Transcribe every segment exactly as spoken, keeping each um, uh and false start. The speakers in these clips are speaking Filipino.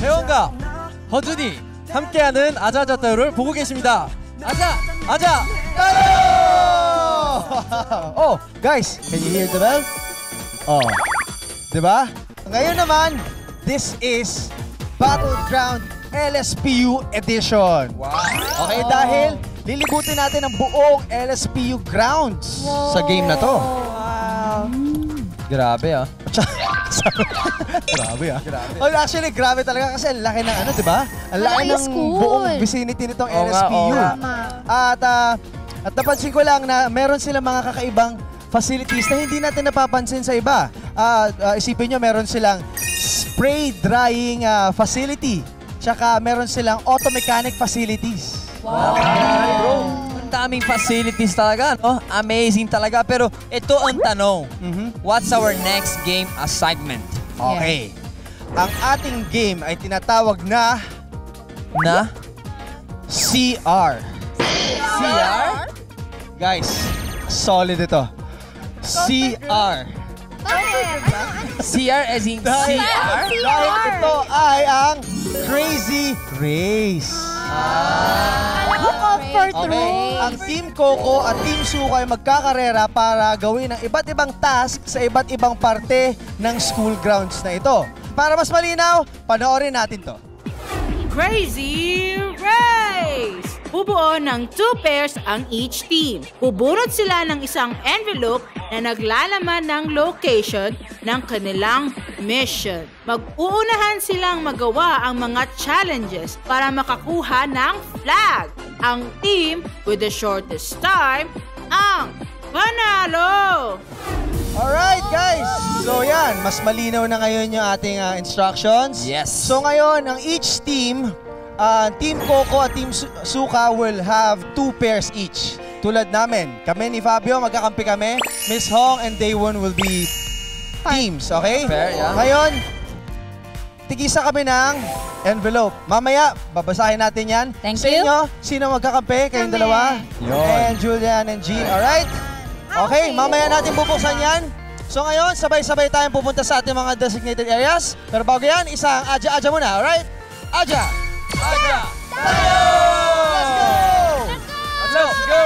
대원과 허준이 함께하는 아자아자 따요를 보고 계십니다. 아자! 아자! 따요! Oh, guys, can you hear the bell? Oh, diba? Ngayon naman, this is Battleground L S P U Edition. Wow! Okay, dahil lilibutin natin ang buong L S P U grounds wow. sa game na to. Wow! Grabe ah. Grabe ah. Grabe. Oh, actually, grabe talaga kasi ang laki ng ano, di ba? Ang laki ng buong vicinity nitong L S P U. At, uh, at napansin ko lang na meron silang mga kakaibang facilities na hindi natin napapansin sa iba. Uh, uh, isipin nyo, meron silang spray drying uh, facility. Tsaka meron silang auto mechanic facilities. Wow! Okay, bro. Daming facilities talaga, no? Amazing talaga. Pero ito ang tanong. Mm-hmm. What's our next game assignment? Okay. Yeah. Ang ating game ay tinatawag na... Na? C R. C R? Guys, solid ito. C R. C R as in C R? Dahil ito ay ang Crazy Race. Ah. Okay, ang Team Coco at Team Suka ay magkakarera para gawin ang iba't ibang task sa iba't ibang parte ng school grounds na ito. Para mas malinaw, panoorin natin to. Crazy Race! Bubuo ng two pairs ang each team. Bubunot sila ng isang envelope na naglalaman ng location ng kanilang mission. Mag-uunahan silang magawa ang mga challenges para makakuha ng flag. Ang team with the shortest time ang panalo! Alright guys, so yan, mas malinaw na ngayon yung ating uh, instructions. Yes. So ngayon, ang each team, uh, Team Coco at Team Suka will have two pairs each. Tulad namin, kami ni Fabio, magkakampi kami. Miss Hong and Daewon will be teams, okay? Fair, yeah. Ngayon, tigisa kami ng envelope. Mamaya, babasahin natin yan. Thank Sa you. inyo, sino magkakampi? Kayong dalawa? Yon. And Julian and Jean, alright? Okay, mamaya natin bubuksan yan. So ngayon, sabay-sabay tayong pupunta sa ating mga designated areas. Pero bago yan, isang Aja-Aja muna, alright? Aja! Aja! Tayo! Let's go! Let's go!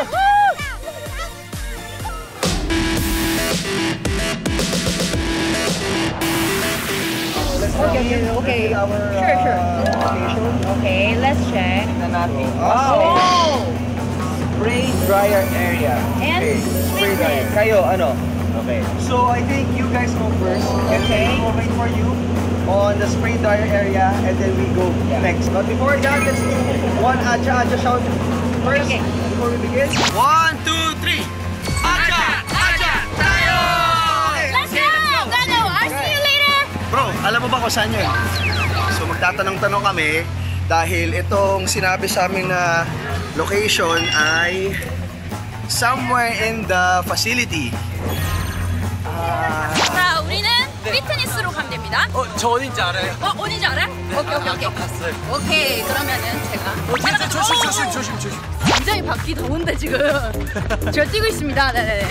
Okay, okay. Sure, sure. Okay, let's check. Oh! Spray dryer area. And okay. Spray dryer. Kayo, ano? Okay. So I think you guys go first. Okay. And then we'll wait for you on the spray dryer area, and then we go yeah. next. But before that, let's do one Aja Aja shout first okay. before we begin. One, two, three. Aja Aja tayo! Okay. Let's go! Gano, I'll see you later! Bro, alam mo ba kung saan yun? So magtatanong-tanong kami dahil itong sinabi sa amin na location ay somewhere in the facility. 자, 우리는 피트니스로 가면 됩니다. 어, 저 어딘지 알아요. 어, 어딘지 알아? 오케이, 오케이, 오케이. 갔어요. 오케이, 그러면은 제가. 어, 진짜 조심, 조심, 조심, 조심. 굉장히 밖이 더운데 지금. 제가 뛰고 있습니다. 네네네.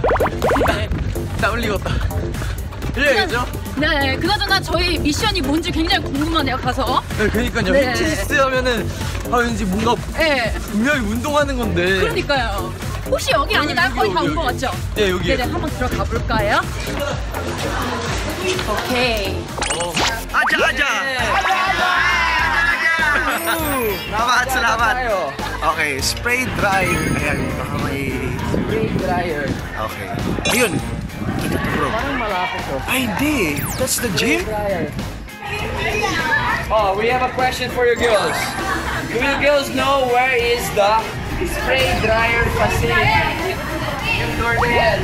땀 흘리겠다. 이래야겠죠? 네, 그나저나 저희 미션이 뭔지 굉장히 궁금하네요, 가서. 네, 그러니까요. 네. 피트니스 하면은 아, 왠지 뭔가 네. 분명히 운동하는 건데. 그러니까요. 혹시 여기 아니나요? 여기, 거의 다 여기, 온 것 여기. 같죠? 네, 여기요. 네네, 한번 들어가 볼까요? 오케이. Aja Aja! Salamat, salamat. Okay, spray dry. Ayan, baka may... Spray dryer. Okay. Ayun. Bro. Parang malapit to. Ay, hindi. That's the gym? Oh, we have a question for you girls. Do you girls know where is the spray dryer facility? Give your head.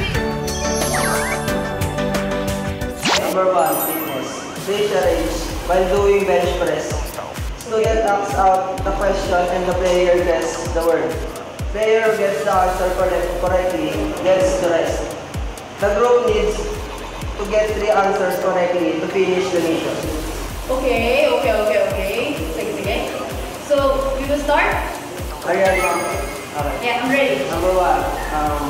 Number one, fitness. Stay charge while doing bench press. Student asks out the question and the player guesses the word. Player who gets the answer correct, correctly gets the rest. The group needs to get three answers correctly to finish the mission. Okay, okay, okay, okay. Sige, sige. So, we will start? Are you ready, ma'am? Okay. Yeah, I'm ready. Number one, um...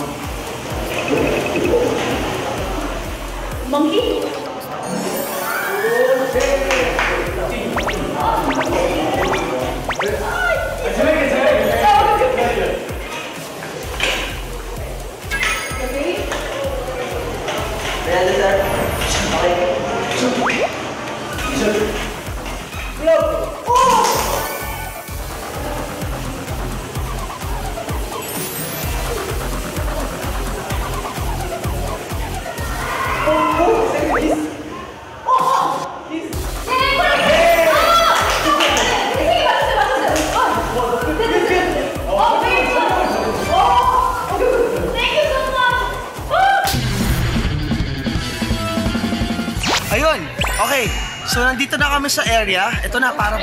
Monkey? nandito na kami sa area. Ito na, parang...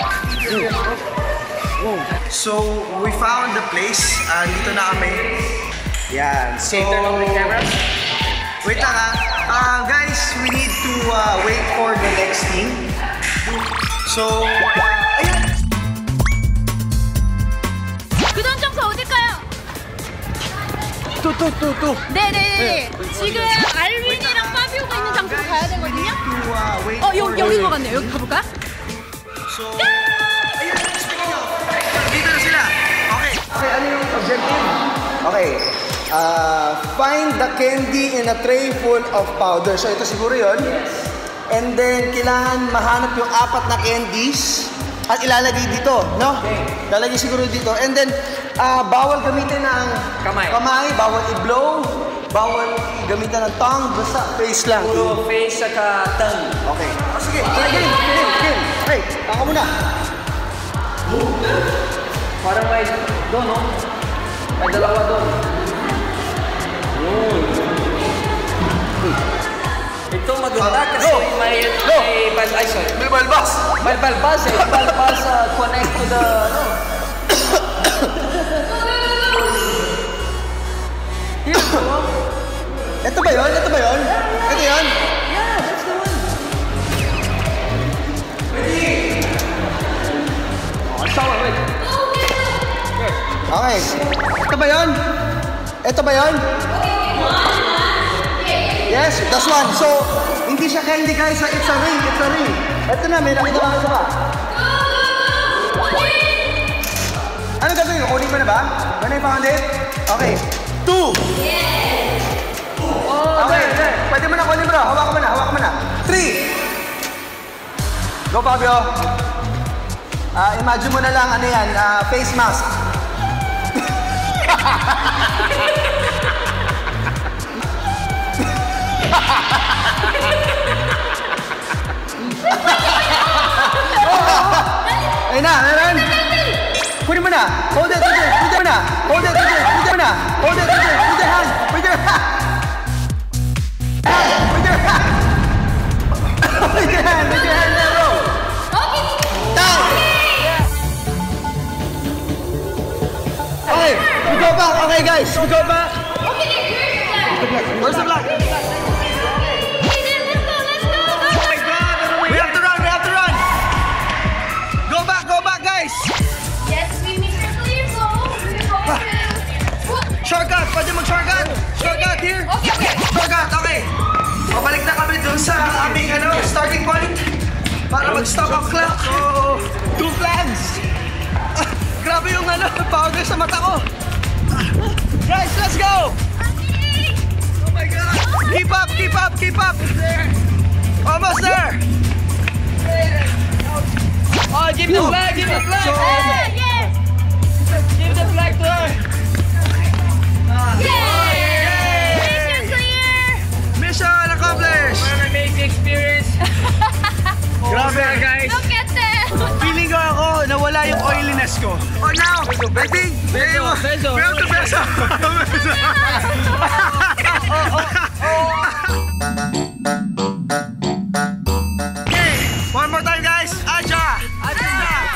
So, we found the place. Uh, dito na kami. Yan. So, wait lang ha. Uh, guys, we need to uh, wait for the next team. So, uh, ayan. 그다음 장소 어딜까요? 또, 또, 또, 또. 네네네. 지금 알윈이랑 파비오가 있는 장소로 가야 되거든요. To, uh, wait 어, for 여기, 여긴 것 같네요. 여기 가볼까? So, ayan, speaking of, dito na sila. Okay. Okay, ano yung objective? Okay. Uh, find the candy in a tray full of powder. So, ito siguro yun. Yes. And then, kailangan mahanap yung apat na candies at ilalagay dito, no? Okay. Lalagay siguro dito. And then, uh, bawal gamitin ng kamay. kamay, bawal i-blow, bawal gamitin ng tongue, basta face lang. Puro face saka tongue. Okay. Oh, sige, game, game, game, game. Hey, ako muna. Parang may doon, no? May dalawa doon. Ito maganda kasi no. may No. may bal ay sorry. May balbas. May balbas eh. Balbas uh, connect to the ano. Ito ba yun? Ito ba yun? Ito yun? Yeah, that's the one. Ready? Oh, sawa, wait. Okay. Ito ba yun? Ito ba yun? Yes, that's one. So, hindi siya candy guys. It's a ring. It's a ring. Ito na, may nakita ba ito ba? Ano gagawin? Kunin mo na ba? When I found it? Okay. Two. Okay. Pwede mo na, kunin mo na. Hawakan mo na, hawakan mo na. Three. Go, Fabio. Uh, imagine mo na lang, ano yan, uh, face mask. Ayun na, meron. Kunin mo na. Hold it, hold it, hold it mo na. Hold it, hold it, hold it mo na. Hold it, hold it, hold your hand. With your hand. With your hand. With your hand, with your hand, bro. Down. Okay, we go back. Okay, guys, we go back. Where's the black? We have to run, we have to run. Go back, go back, guys. Yes, we need to clear go. Shortcut, pwede mag-shortcut. Shortcut here. Okay, okay. Shortcut, okay. Pabalik na kami dun sa aming ano, starting point para mag-stop ang clock. So, two flags. Ah, grabe yung ano, powder sa mata ko. Guys, let's go. Oh my God. Keep up, keep up, keep up. Almost there. Oh, give the flag, give the flag. So, Yes. Give the flag to her. Yay! Mission clear. mission accomplished. What an amazing experience. Grabe, guys. Look at them. Feeling ko ako nawala yung oiliness ko. Oh, now, I think Beso, beso. we have to beso. Okay, one more time, guys. Aja! Aja!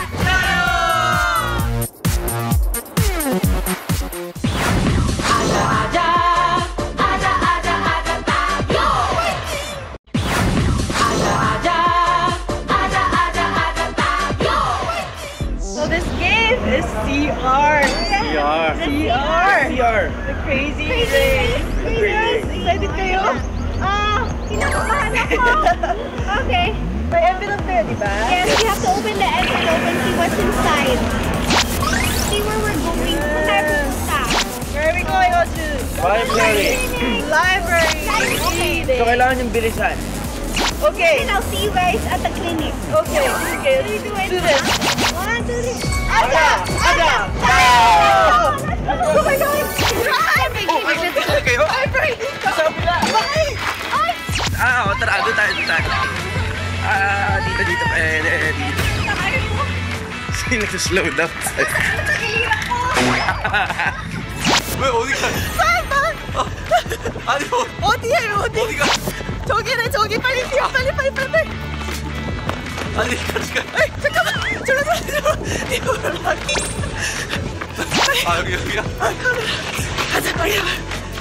So this game is C R. C R. C R. C R. The crazy race. Yes, excited kayo? Ah, kinakabahan ako. Okay. May envelope kayo, di ba? Yes, we have to open the envelope and see what's inside. See where we're going. Kung tayo pupunta. Where are we going, Oju? Library. Library. Okay. So, kailangan yung bilisan. Okay. And I'll see you guys at the clinic. Okay. Okay. Three, two, and Do this. one, two, three. Aja! Aja! Oh my God! I'm Okay, kayo? Sabi na. Ah, oh, tara, doon tayo, doon tayo. Ah, dito, dito, eh, eh, dito. Sino nag-slow down? 왜 어디 가? 아니 뭐 어디에 어디? 어디 가? 저기래 저기 빨리 뛰어 빨리 빨리 빨리 빨리. Halika, halika. Ay, teka ba? Teka ba? Di ba wala? Ay, okay, okay. Hata pa yan.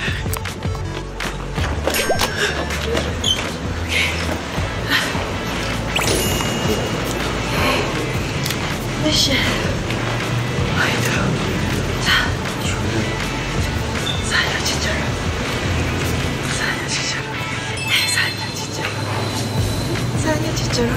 Misha. Ay, ito. Saya cicer. Saya cicer. Saya cicer. Saya cicer.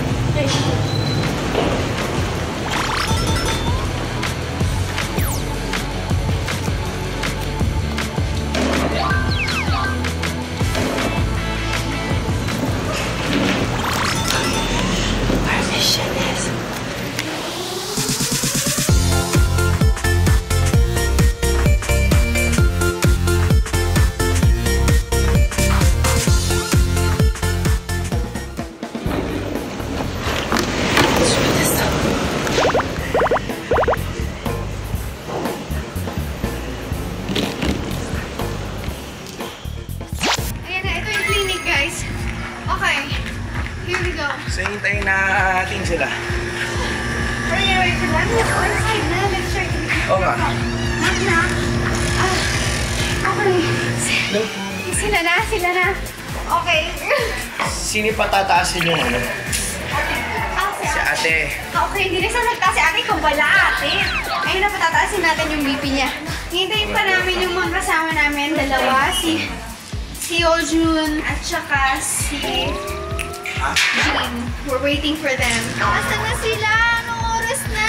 So, hintayin natin sila. Wait, wait, wait. Let me go inside na. Let's check. Oo nga. Knock, knock. Ah, okay. Sila na, sila na. Okay. Sino pa tataasin yung ano? Ah, si Si ate. Okay, hindi na siya nagtaas si ate kung wala ate. Ayun na, patataasin natin yung B P niya. Hintayin pa namin yung mga kasama namin, dalawa. Si, si Oljun at saka si Jean. We're waiting for them. Asa na sila? Anong oras na?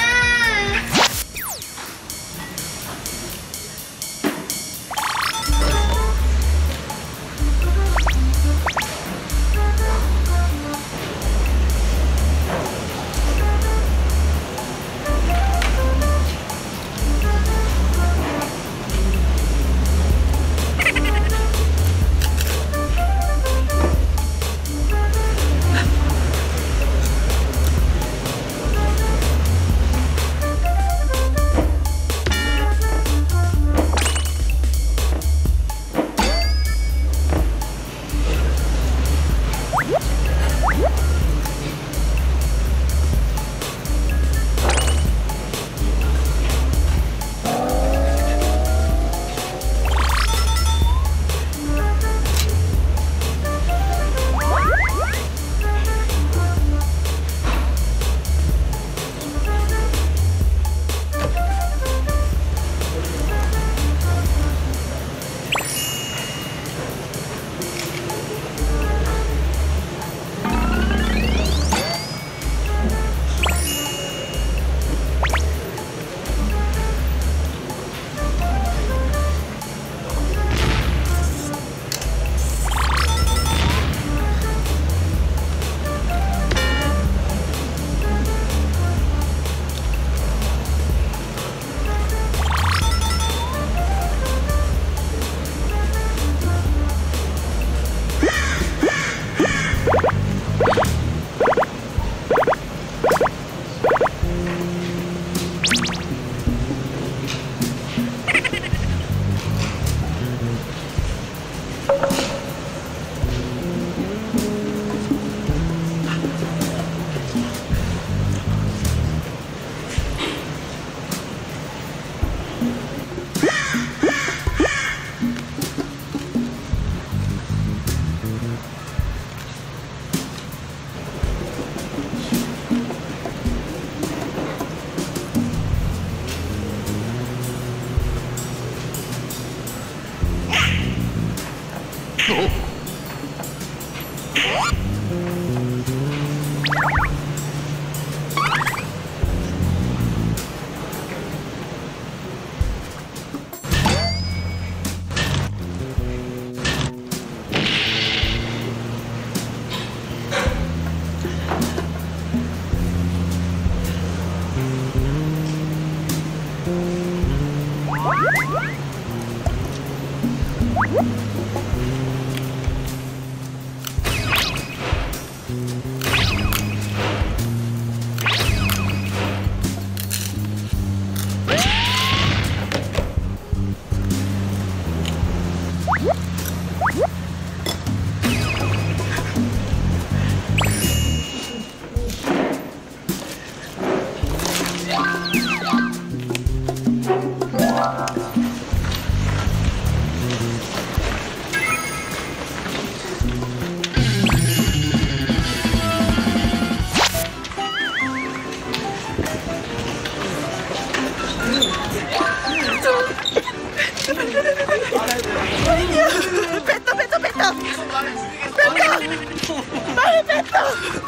Peto, peto, peto! Peto! Bakit peto?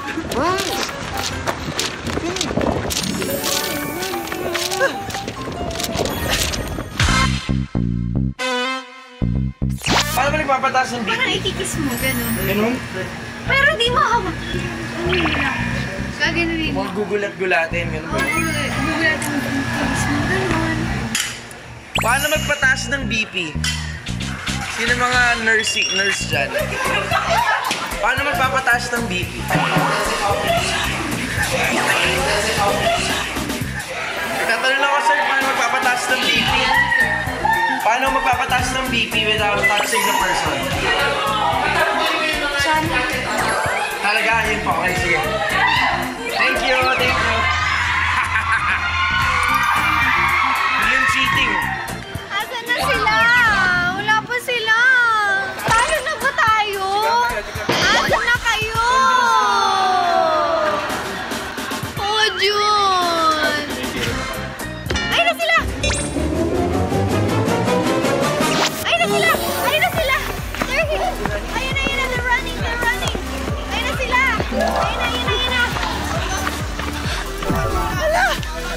Paano ba nagpapataas ng B P? Parang itikis mo, gano'n. Ganun? Pero di mo ako. Gaganunin mo. Huwag gugulat-gulatin. Ganun ba? Gugulat mo, itikis mo, gano'n. Paano magpataas ng B P? Sino mga nurse, nurse dyan? Paano magpapataas ng B P? Tatanong ako, sir, paano magpapataas ng B P? Paano magpapataas ng B P without touching the person? Talaga, yun po. Okay, sige. Thank you, thank you. Yun cheating. Asan na sila? Wala pa sila. Talo na ba tayo? Asan na kayo? Oh, Jun! Ayun na sila! Ayun na sila! Ayun na sila! They're here! Ayun na, ayun na! They're running! They're running! Ayun na sila! Ayun na, ayun na, ayun na! Ala!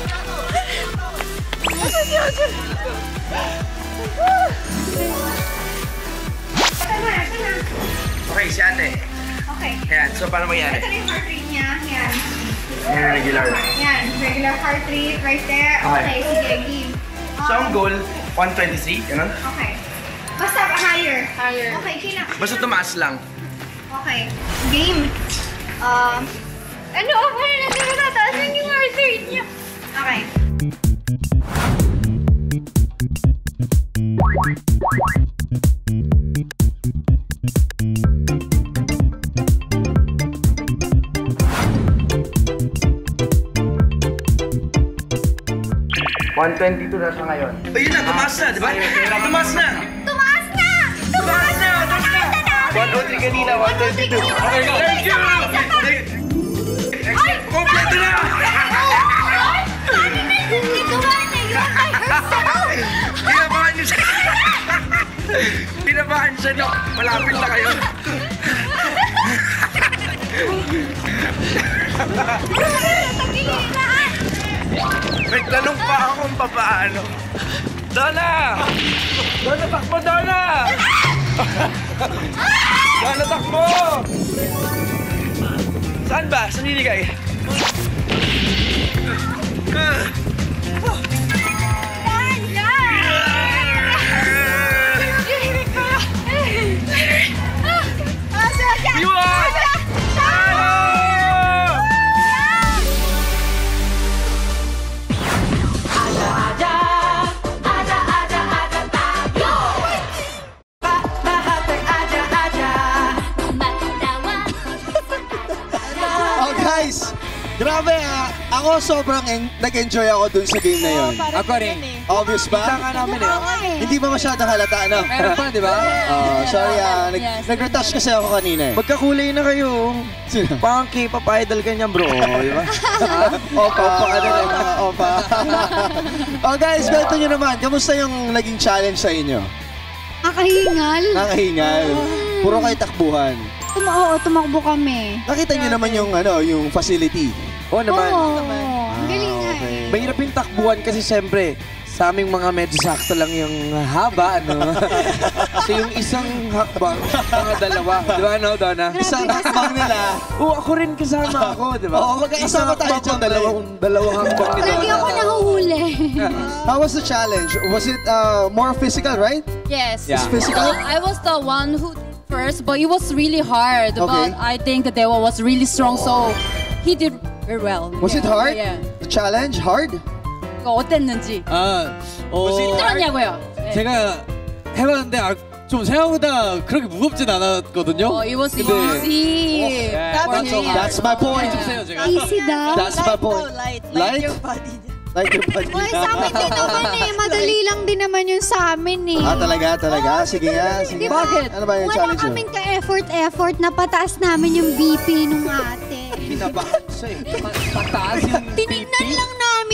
Asan si Jun? Okay, si ate. Okay. Ayan, so paano mangyari? Ito na yung heart rate niya. Yan. Ayan, regular. Yan. Regular heart rate right there. Okay. Okay, sige, game. So ang goal, one twenty-three, ganun? Okay. Basta higher. Higher. Okay, kina. Basta tumaas lang. Okay. Game. Um, ano? Ano na sila natataas yung heart rate niya? Okay. one twenty-two na siya ngayon. Ayun na, tumaas na, di ba? Tumaas na! Tumaas na! Tumaas na! Nakita namin! one oh three kanina, one twenty-two. Okay, thank you! Ay! Kompleto na! Ay! Sabi na yung nagawa na yun by herself! Pinabahan niyo siya! Pinabahan siya, no? Malapit na kayo. May tanong pa akong papaano. Donna! Donna, takbo, Donna! Donna, takbo! Saan ba? Saan niligay? Iwan! Oh guys, grabe ah. Ako sobrang en- nag-enjoy ako dun sa game na yun. Ako rin. Obvious ba? Kita nga namin eh. Hindi ba masyado halata, ano? Meron pa, di ba? Oh, sorry ah. Nag- Yes. Nag-retouch kasi ako kanina eh. Magkakulay na kayo. Sino? Parang K-pop idol ka niya, bro. Di ba? Opa. Opa ka na rin, mga opa. Oh guys, ganito nyo naman. Kamusta yung naging challenge sa inyo? Nakahingal. Nakahingal. Puro kayo takbuhan. Tuma oo, tumakbo kami. Nakita nyo naman yung ano, yung facility. Oo naman. Oo. Ang galing nga eh. Mahirap yung takbuhan kasi siyempre, sa aming mga medyo sakto lang yung haba, ano? So yung isang hakbang, mga dalawa. Di ba, no, Donna? Isang hakbang nila. Oo, ako rin kasama ako, di ba? Oo, magkaisama tayo dyan. Dalawang, dalawang hakbang ni Donna. Lagi ako nahuhuli. How was the challenge? Was it uh, more physical, right? Yes. It's physical? I was the one who did first, but it was really hard. Okay. But I think that Dewa was really strong, so he did very well. Was it hard? Yeah. The challenge hard? 그거 어땠는지. 아, 어, 힘들었냐고요? 네. 제가 해봤는데 아, 좀 생각보다 그렇게 무겁진 않았거든요. 어, it was 근데 easy. not so hard. That's my point. 해주세요, 제가. Easy daw. That's my point. Light, Light? your body. Like your body. Uy, sa amin din naman eh. Madali lang din naman yun sa amin eh. Ah, talaga, talaga. Sige nga, sige. Di ba? Bakit? Ano ba yung Wala challenge yun? kaming ka-effort-effort na pataas namin yung B P nung ate. Kinabahan siya eh. Pataas yung Tinignan lang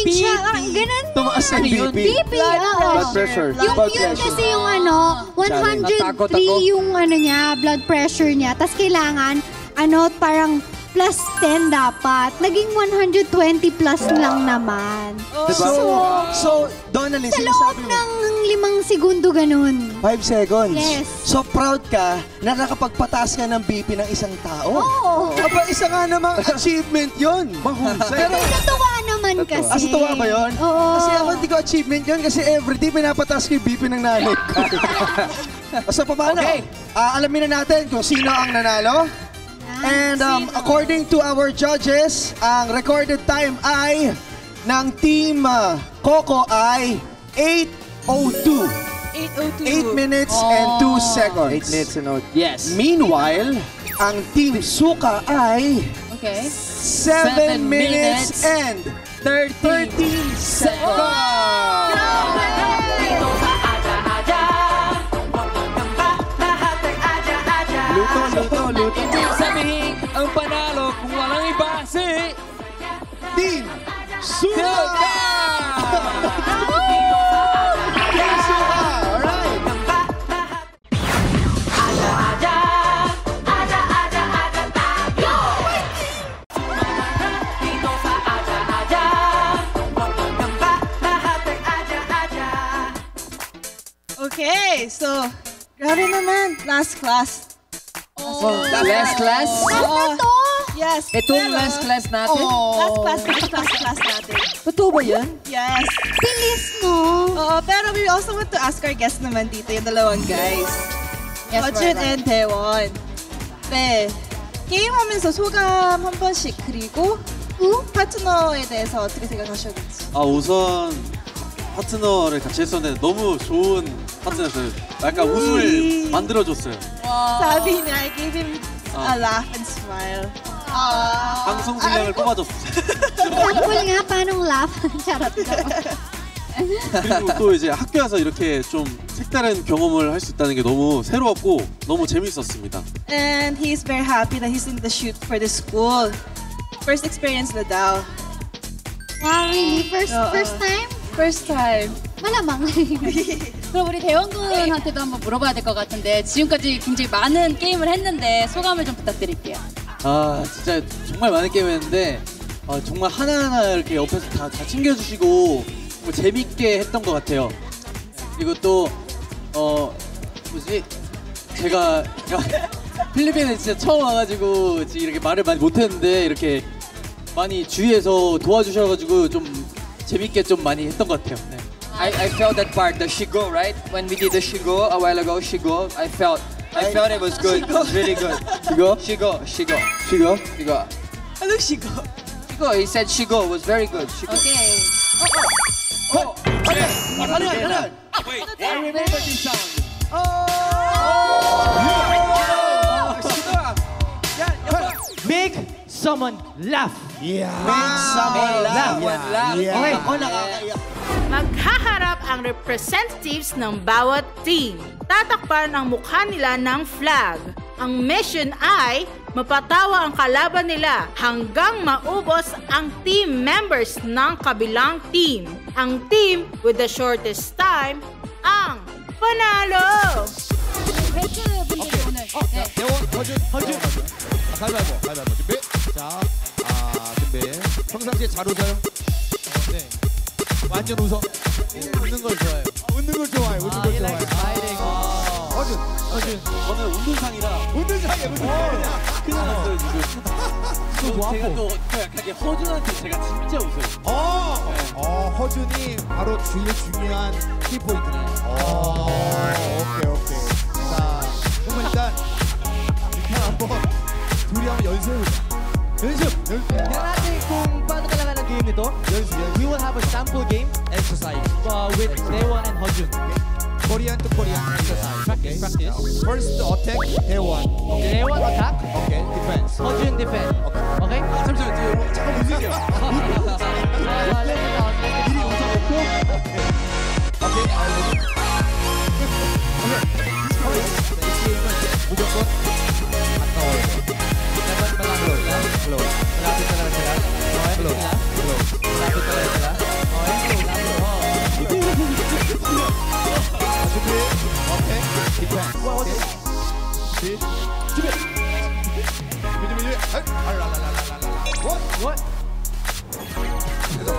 rin siya. Parang ganun. Tumaas ang B P. B P, oo. Blood pressure. Yung Blood yun pressure. kasi yung ano, one hundred three yung ano niya, blood pressure niya. Tapos kailangan, ano, parang plus ten dapat. Naging one hundred twenty plus lang naman. Diba? So, So, Donalyn, sa loob sinasabi mo. ng limang segundo ganun. Five seconds. Yes. So, proud ka na nakapagpataas ka ng B P ng isang tao. Oo. Aba, isa nga namang achievement yun. Mahusay. Pero, Natuwa naman kasi. ah, sa tuwa ba yun? Oo. Kasi ako hindi ko achievement yun kasi everyday pinapataas ko yung B P ng nanay ko. So, paano? Okay. Ah, alamin na natin kung sino ang nanalo. And um, according to our judges, ang recorded time ay ng Team uh, Coco ay eight oh two. eight oh two. eight minutes and two seconds. Eight minutes and out. Yes. Meanwhile, ang Team Suka ay Okay. seven minutes and thirteen seconds. Luto, luto, luto. Ibig sabihin, ang panalo kung walang iba si Team Suka! Team Suka! Alright! Okay, so, grabe naman. Last class. last class. Oo. Yes. Itong pero- last class natin? Last class, last class, class natin. Totoo ba yan? Yes. Bilis mo. Oo, pero we also want to ask our guests naman dito, yung dalawang guys. Yes, Hojun Barbara. and Taewon. 네. 게임하면서 소감 한 번씩 그리고 후 파트너에 대해서 어떻게 생각하셨는지. 아 우선 파트너를 같이 했었는데 너무 좋은 파트너였어요. 약간 웃음을 만들어줬어요. 사비 niya, I gave him a laugh and smile. Ah. 방송 분량을 뽑아줬어요. Sample nga, paanong laugh? Charot daw. 그리고 또 이제 학교에서 이렇게 좀 색다른 경험을 할 수 있다는 게 너무 새로웠고 너무 재밌었습니다. And he's very happy that he's in the shoot for the school. First experience na daw. Wow, really? First, Oo. first time? First time. Malamang. 그럼 우리 대원 군한테도 한번 물어봐야 될 것 같은데 지금까지 굉장히 많은 게임을 했는데 소감을 좀 부탁드릴게요. 아 진짜 정말 많은 게임했는데 어, 정말 하나하나 이렇게 옆에서 다, 다 챙겨주시고 정말 재밌게 했던 것 같아요. 그리고 또 어 뭐지 제가, 제가 필리핀에 진짜 처음 와가지고 지금 이렇게 말을 많이 못했는데 이렇게 많이 주위에서 도와주셔가지고 좀 재밌게 좀 많이 했던 것 같아요. 네. I, I felt that part, the shigo, right? When we did the shigo a while ago, shigo, I felt, I felt it was good. It was really good. Shigo? Shigo, shigo, Shigo? shigo. Ano sigo? Shigo, he said shigo was very good. Shigo. Okay. Oh, okay. Ano yan? Ano yan? Wait, I remember this sound. Make someone laugh. Yeah. Make someone laugh. laugh. Yeah. Okay. Ako nakakaiyak. Maghaharap ang representatives ng bawat team. Tatakpan ang mukha nila ng flag. Ang mission ay mapatawa ang kalaban nila hanggang maubos ang team members ng kabilang team. Ang team with the shortest time ang panalo! 팬분들이 오늘 네. 대원, 허준, 허준. 아, 가위바위보, 가위바위보. 준비. 자, 아, 준비. 평상시에 잘 웃어요? 네. 완전 웃어. 웃는 걸 좋아해요. 웃는 걸 좋아해, 웃는 걸 좋아해. 아, 허준, 허준. 저는 운동상이라 웃는 사이에 웃는 사이에. 큰일 났어요 지금. 또 제가 또, 또 약하게 허준한테 제가 진짜 웃어요. 어, 어, 허준이 바로 제일 중요한 키포인트네. 어, 오케이, 오케이. 자, 그러면 일단 일단 한번 둘이 한번 연습해보자. 연습, 연습. Tingnan natin kung paano kailangan ng game nito. 연습, 연습. We will have a sample game exercise uh, with Daewon and Hojun. Korean to Korean exercise. Practice, Okay. practice. First attack, Daewon. Okay. Daewon attack, Okay, defense. Hojun defend. Okay? 잠시만요. 지금 잠깐 웃으세요. 미리 웃어놓고. 오케이, 알겠습니다. 무조건 가까워요. Close. Close. Malapit talaga sila. Okay? Close. Close. Malapit talaga sila.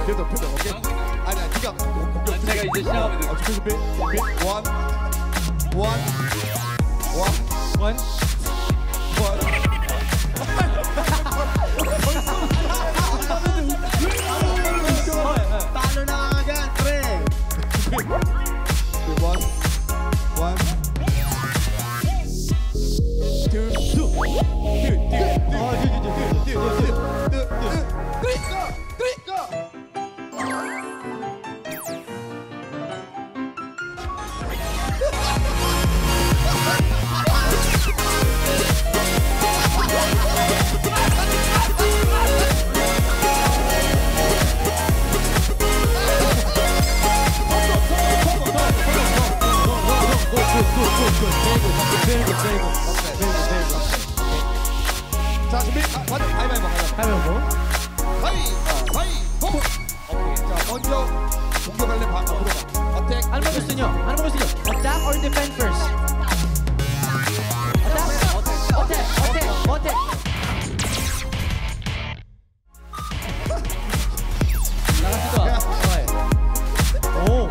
표정 표정 오케이. 아니야 네가 공격. 제가 이제 시작하면 돼. 어, 준비 준비 준비. 원, 원, 원, 원, 원. Talo na agad, pre. One, one, two, two, two, two, two, two, two, three, go, three, go. 자 준비 아, 완전 가위바위보 가위바위보 가위바위보 오케이 자 먼저 공격할래 봐 물어봐 어택 Ano ba gusto nyo? Ano ba gusto nyo? Attack or defend first? Attack! Attack! Attack! Attack! Lakas ito ah. Okay. Oh!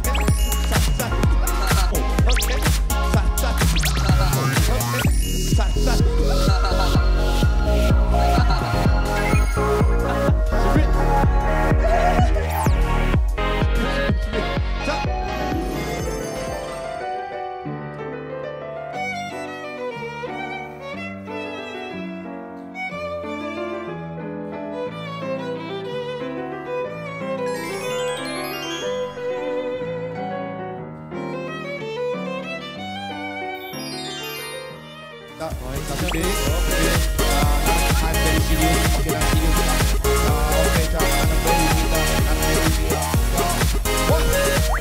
자, 자, 준비. 오케이. 자, 나는 very serious. 오케이, 난 serious. 자, 오케이. 자, 나는 very serious. 나는 very serious. 자, one.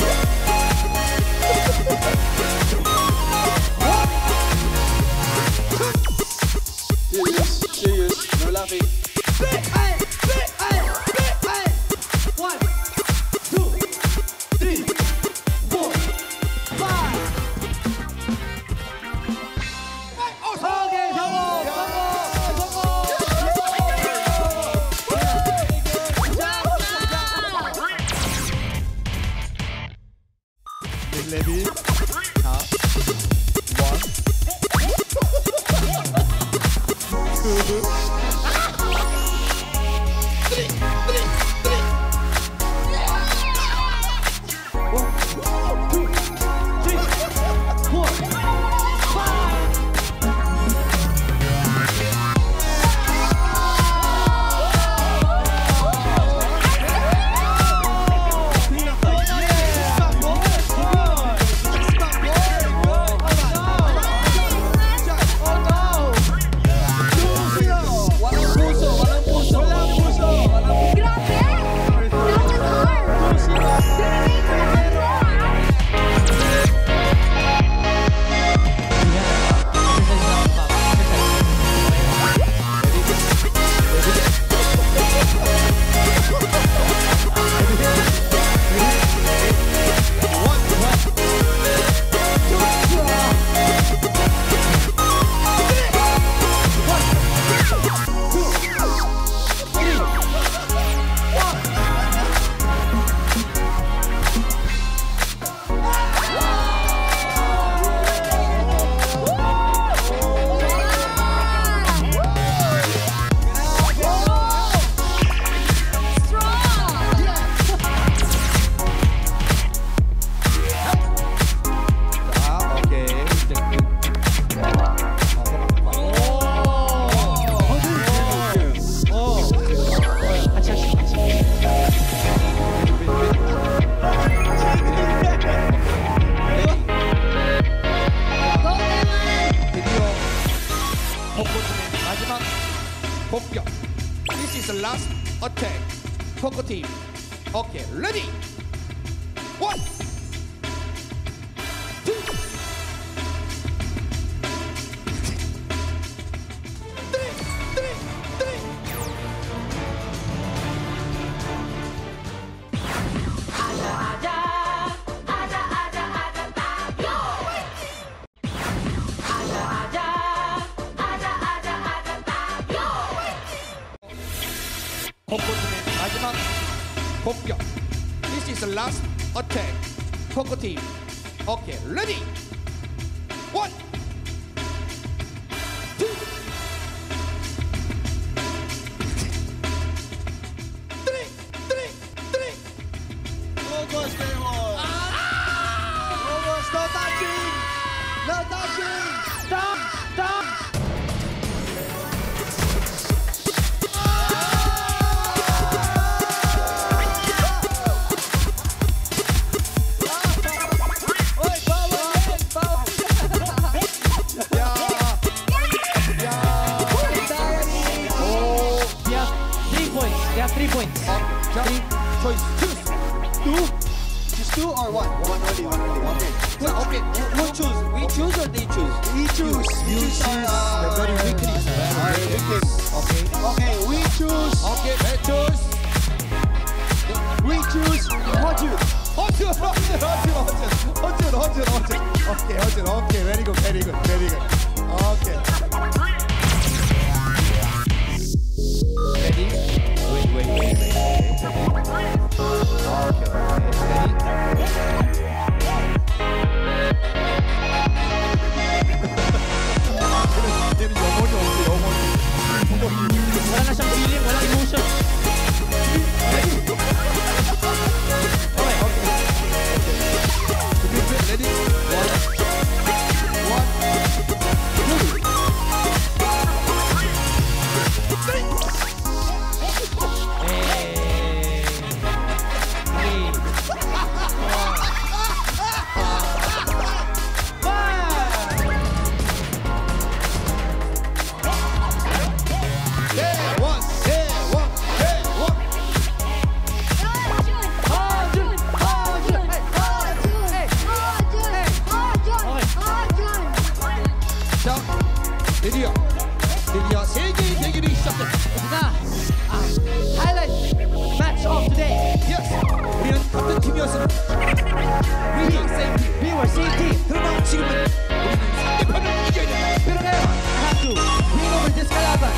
Serious, serious, no laughing. One, two, three, four, five. Okay, 성공! 레디. 자, one. two. 공격. This is the last attack. Coco team. Okay, ready. One, two, three, three, three. 코코팀의 마지막 공격. This is the last attack. Coco team. Okay, ready. One. Two. Three. Three. Three. Logos, Raymond. Logos, no touching. No touching. Stop. Stop. Three points. Three choice. Choose. Two. Choose two or one? One only. One only. Okay. Well, okay. Who choose? We choose or they choose? We choose. You choose. Uh, the very weakness. Very weakness. Okay. Okay. We choose. Okay. Let's choose. We choose. Hojun. Hojun. Hojun. Hojun. Hojun. Hojun. Okay. Hojun. Okay. Very good. Very good. Very good. Okay. Ready? Wait, wait, wait, wait. Okay, okay. Ready? 영혼이 없어, 영혼이. Wala na siyang feeling, walang emotion. Ready? Okay, okay. Ready? One. One. Two. Three. 드디어 드디어 세계의 대결이 시작됐습니다. 아, highlight match of today. Yes, 우리는 같은 팀이었으나 We were same team. We were same team. 그러나 지금은 우리는 상대편을 이겨야 된다. Pero ngayon, I have to win over this kalaban.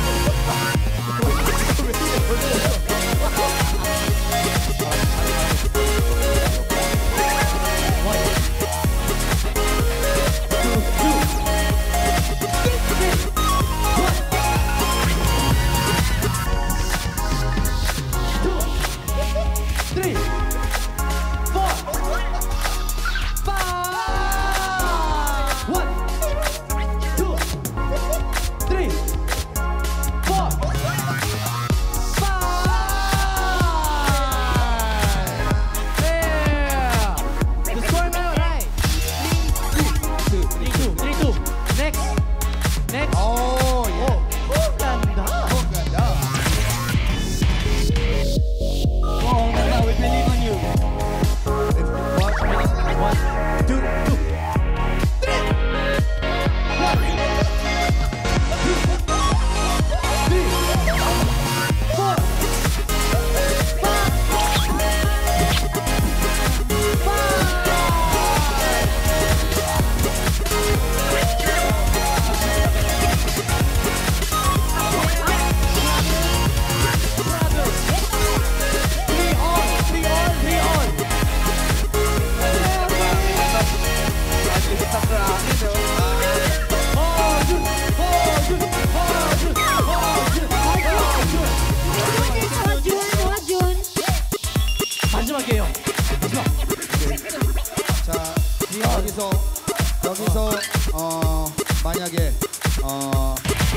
마지막이에요. 마지막. 자, 여기서 여기서 어 만약에 어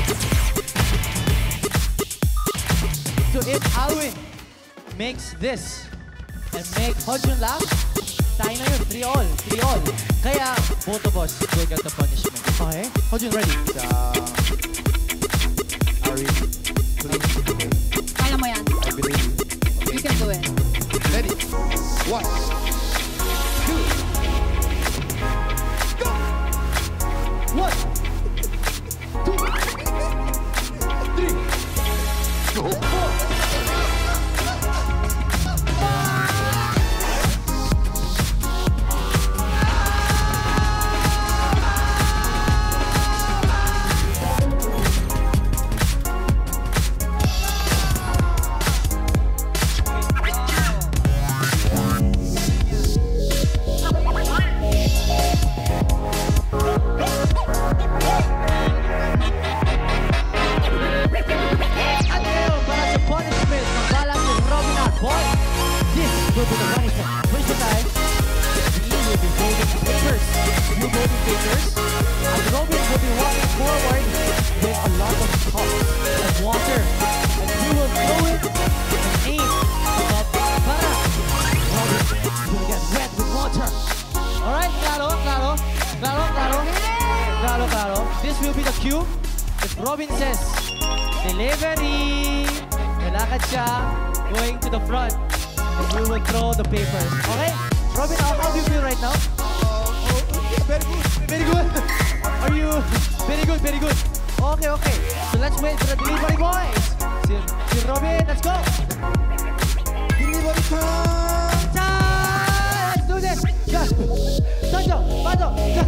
So if Alwin makes this and make Hojun laugh, tayo na yun. three all. three all. Kaya both of us will get the punishment. Okay? Hojun, ready? 자, Ari, please. Kaya mo yan. I believe you. You can do it. Ready? One, two, go! One, two, three, four, five. will be the punishment. Waste your time. We will be voting papers. You voting papers. And Robin will be walking forward with a lot of cups of water. And you will throw it and aim the cup para Robin will get wet with water. Alright, claro, claro, claro, claro, claro, claro. This will be the cue. If Robin says, delivery, lalakad siya, going to the front, and we will throw the papers. Okay? Robin, how, how do you feel right now? Oh, very good, very good. Are you, very good, very good. Okay, okay. So let's wait for the delivery boys. Si, si Robin, let's go. Delivery time. Time. Let's do this. Go. Sanjo, Sanjo.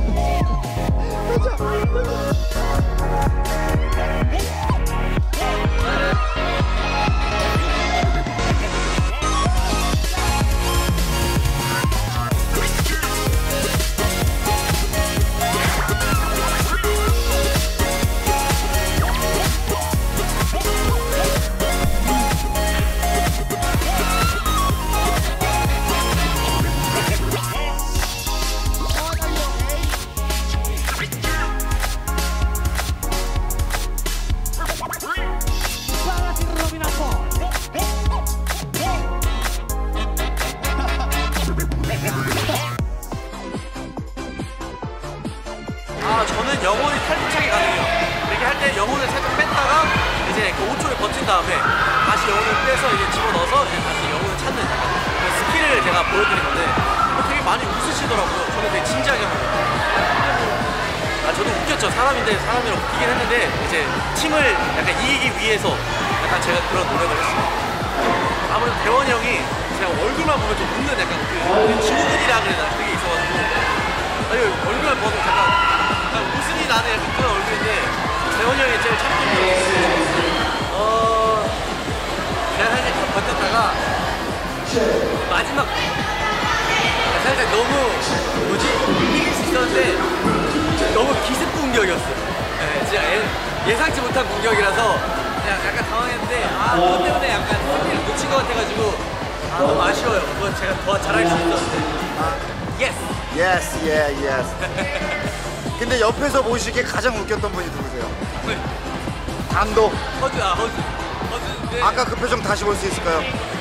아, 저는 영혼이 탈부착이 가능해요. 이렇게 할 때 영혼을 살짝 뺐다가 이제 그 오 초를 버틴 다음에 다시 영혼을 빼서 이제 집어넣어서 이제 다시 영혼을 찾는 약간 그 스킬을 제가 보여드린 건데 되게 많이 웃으시더라고요. 저는 되게 진지하게 한 거예요. 아, 저도 웃겼죠. 사람인데 사람이랑 웃기긴 했는데 이제 팀을 약간 이기기 위해서 약간 제가 그런 노력을 했어요. 아무래도 대원이 형이 제가 얼굴만 보면 좀 웃는 약간 그 지구근이라 그래야 되나 그게 있어가지고 아니 얼굴만 보면 약간, 약간 웃음이 나는 약간 그런 얼굴인데 대원이 형이 제일 참견이었어요. 어... 제가 사실 좀 버텼다가 마지막 살짝 너무 뭐지? 이길 수 있었는데 너무 기습 공격이었어요. 네, 진짜 예, 예상치 못한 공격이라서 그냥 약간 당황했는데 아 그것 때문에 약간 승리를 놓친 것 같아가지고 아, 너무 아쉬워요. 그거 제가 더 잘할 수 있었는데 아, 예스! 예스, 예, 예스. 근데 옆에서 보시기에 가장 웃겼던 분이 누구세요? 네. 단독. 허즈, 아 허즈. 허즈인데 아까 그 표정 다시 볼 수 있을까요?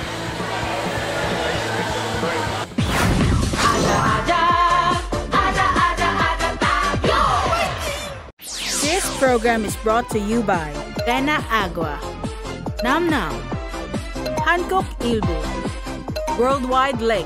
This program is brought to you by Rena Agua, Nam Nam, Hankook Ilbu, Worldwide Link.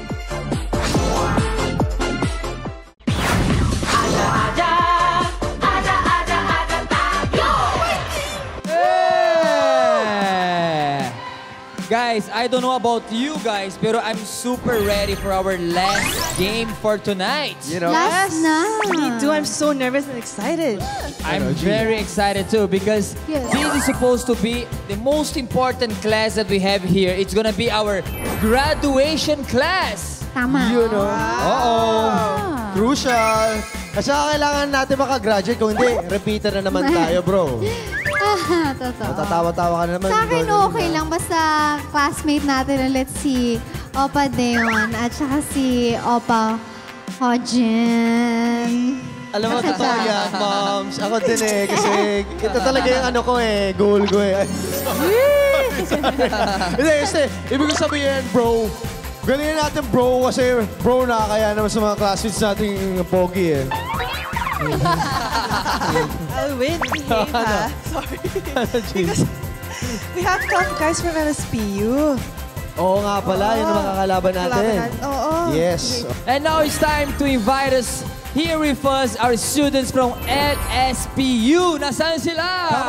Guys, I don't know about you guys, pero I'm super ready for our last game for tonight. You know? Last night. Me too. I'm so nervous and excited. I'm very excited too because Yes. this is supposed to be the most important class that we have here. It's gonna be our graduation class. Tama. You know? Oo. Crucial. Kasi kailangan natin makagraduate. Kung hindi, repeater na naman tayo, bro. Ah, totoo. Tatawa-tawa ka na naman. Sa akin okay lang. Basta classmate natin ulit si Opa Deon at saka si Opa Hojin. Alam mo, totoo yan, moms. Ako din eh. Kasi ito talaga yung ano ko eh. Goal ko eh. Hindi, kasi ibig ko sabihin, bro. Galingan natin, bro. Kasi bro na kaya naman sa mga classmates nating pogi eh. I'll win. Behave, ha? Sorry. Because we have tough guys from M S P U. Oo nga pala, yun ang makakalaban natin. Oo. Yes. And now it's time to invite us here with us, our students from L S P U. Nasaan sila?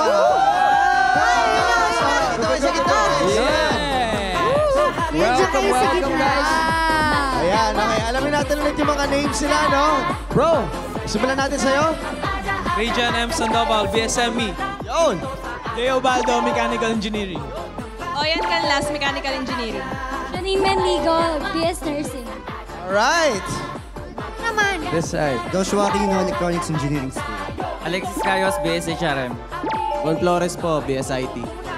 Welcome, welcome, guys. Ayan, okay. Alamin natin ulit yung mga names sila, no? Bro, simulan natin sa'yo. Rajan M. Sandoval, B S M E. Yun. Leo Baldo, Mechanical Engineering. Oyan Canlas, Mechanical Engineering. Janine Menligo, B S Nursing. Alright. Naman. This side. Joshua Aquino, Electronics Engineering School. Alexis Cayos, B S H R M. Juan Flores po, B S I T.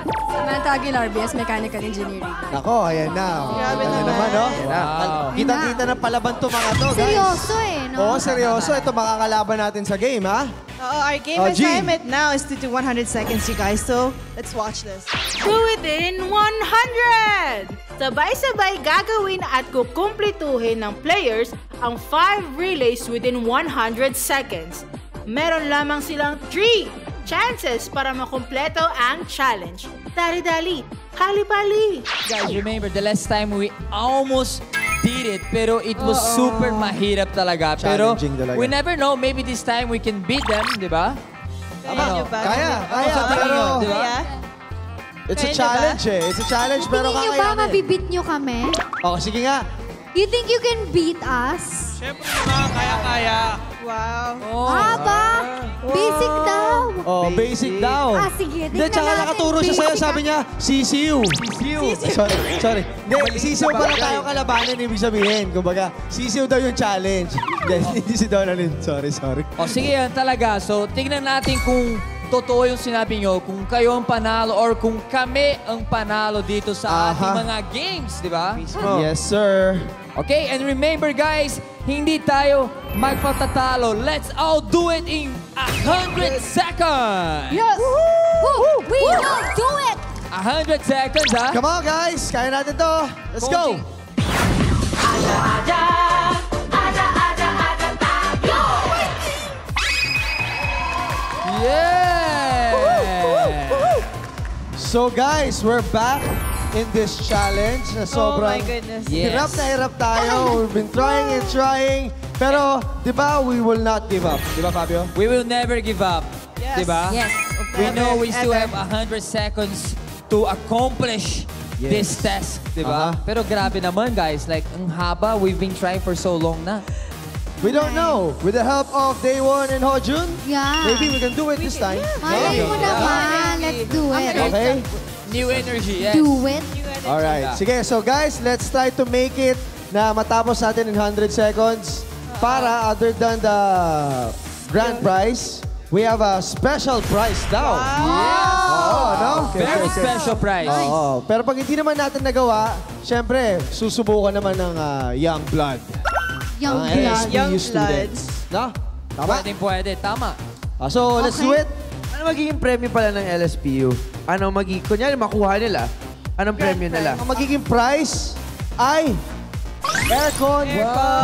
Samantha Aguilar, B S Mechanical Engineering. Nako, ayan na. Grabe Ayan naman. naman, no? Wow. Kitang-kita ng palaban to mga to, guys. Seryoso eh, no? Oo, seryoso. Ito makakalaban natin sa game, ha? Oo, our game Oh, G. assignment now is to do one hundred seconds, you guys. So, let's watch this. To within one hundred! Sabay-sabay gagawin at kukumplituhin ng players ang five relays within one hundred seconds. Meron lamang silang three chances para makumpleto ang challenge. Dali-dali, hali-bali. Guys, remember the last time we almost did it, pero it was Oo. super mahirap talaga. Pero Challenging talaga. we never know, maybe this time we can beat them, di ba? Kaya nyo ba? Kaya, kaya. sa tingin nyo, Pero, di ba? Kaya? it's a Kaya challenge eh. It's a challenge, pero Tingin nyo ba kakayanin. mabibit nyo kami? Oh, sige nga. You think you can beat us? Siyempre naman, kaya-kaya. Wow. Oh. Aba! Basic daw! Oh, basic, daw. Ah, sige. Hindi, Tingnan tsaka natin. nakaturo siya sa'yo. Basic, Sabi niya, sisiw. Sisiw. Sorry, sorry. Hindi, sisiw pala tayo kalabanin, ibig sabihin. Kumbaga, sisiw daw yung challenge. Hindi, hindi si Donalyn. Sorry, sorry. O sige yan talaga. So tingnan natin kung totoo yung sinabi nyo, kung kayo ang panalo or kung kami ang panalo dito sa ating Aha. mga games, di ba? Yes, sir. Okay, and remember guys, hindi tayo magpatatalo. Let's all do it in a hundred seconds! Yes! Woo! We will do it! A hundred seconds, ha? Come on, guys. Kaya natin to. Let's go. Yeah! So, guys, we're back in this challenge na sobrang Oh my goodness. Yes. hirap na hirap tayo. We've been trying and trying. Pero, di ba, we will not give up. Di ba, Fabio? We will never give up. Yes. Di ba? Yes. We Never, know we still ever. have a hundred seconds to accomplish Yes. this task, di ba? Aha. Pero grabe naman, guys. Like, ang haba, we've been trying for so long na. We don't know. With the help of Daewon and Hojun, Yeah. maybe we can do it this time. Malay mo Yeah. naman. Let's do it. Okay? New energy, yes. Do it. Alright. Sige, so guys, let's try to make it na matapos natin in one hundred seconds. Para, other than the grand prize, we have a special prize daw. Yes! Oo, no? Okay, Very okay, okay. special prize. Oo. Pero pag hindi naman natin nagawa, syempre, susubukan naman ng ah, young blood. Young Mga blood. L S P U Young students. No? Tama? Pwede, pwede. Tama. Ah, so, let's do Okay. it. Ano magiging premyo pala ng L S P U? Ano magiging, kunyari makuha nila, anong premyo nila? Ang magiging prize ay aircon. Oh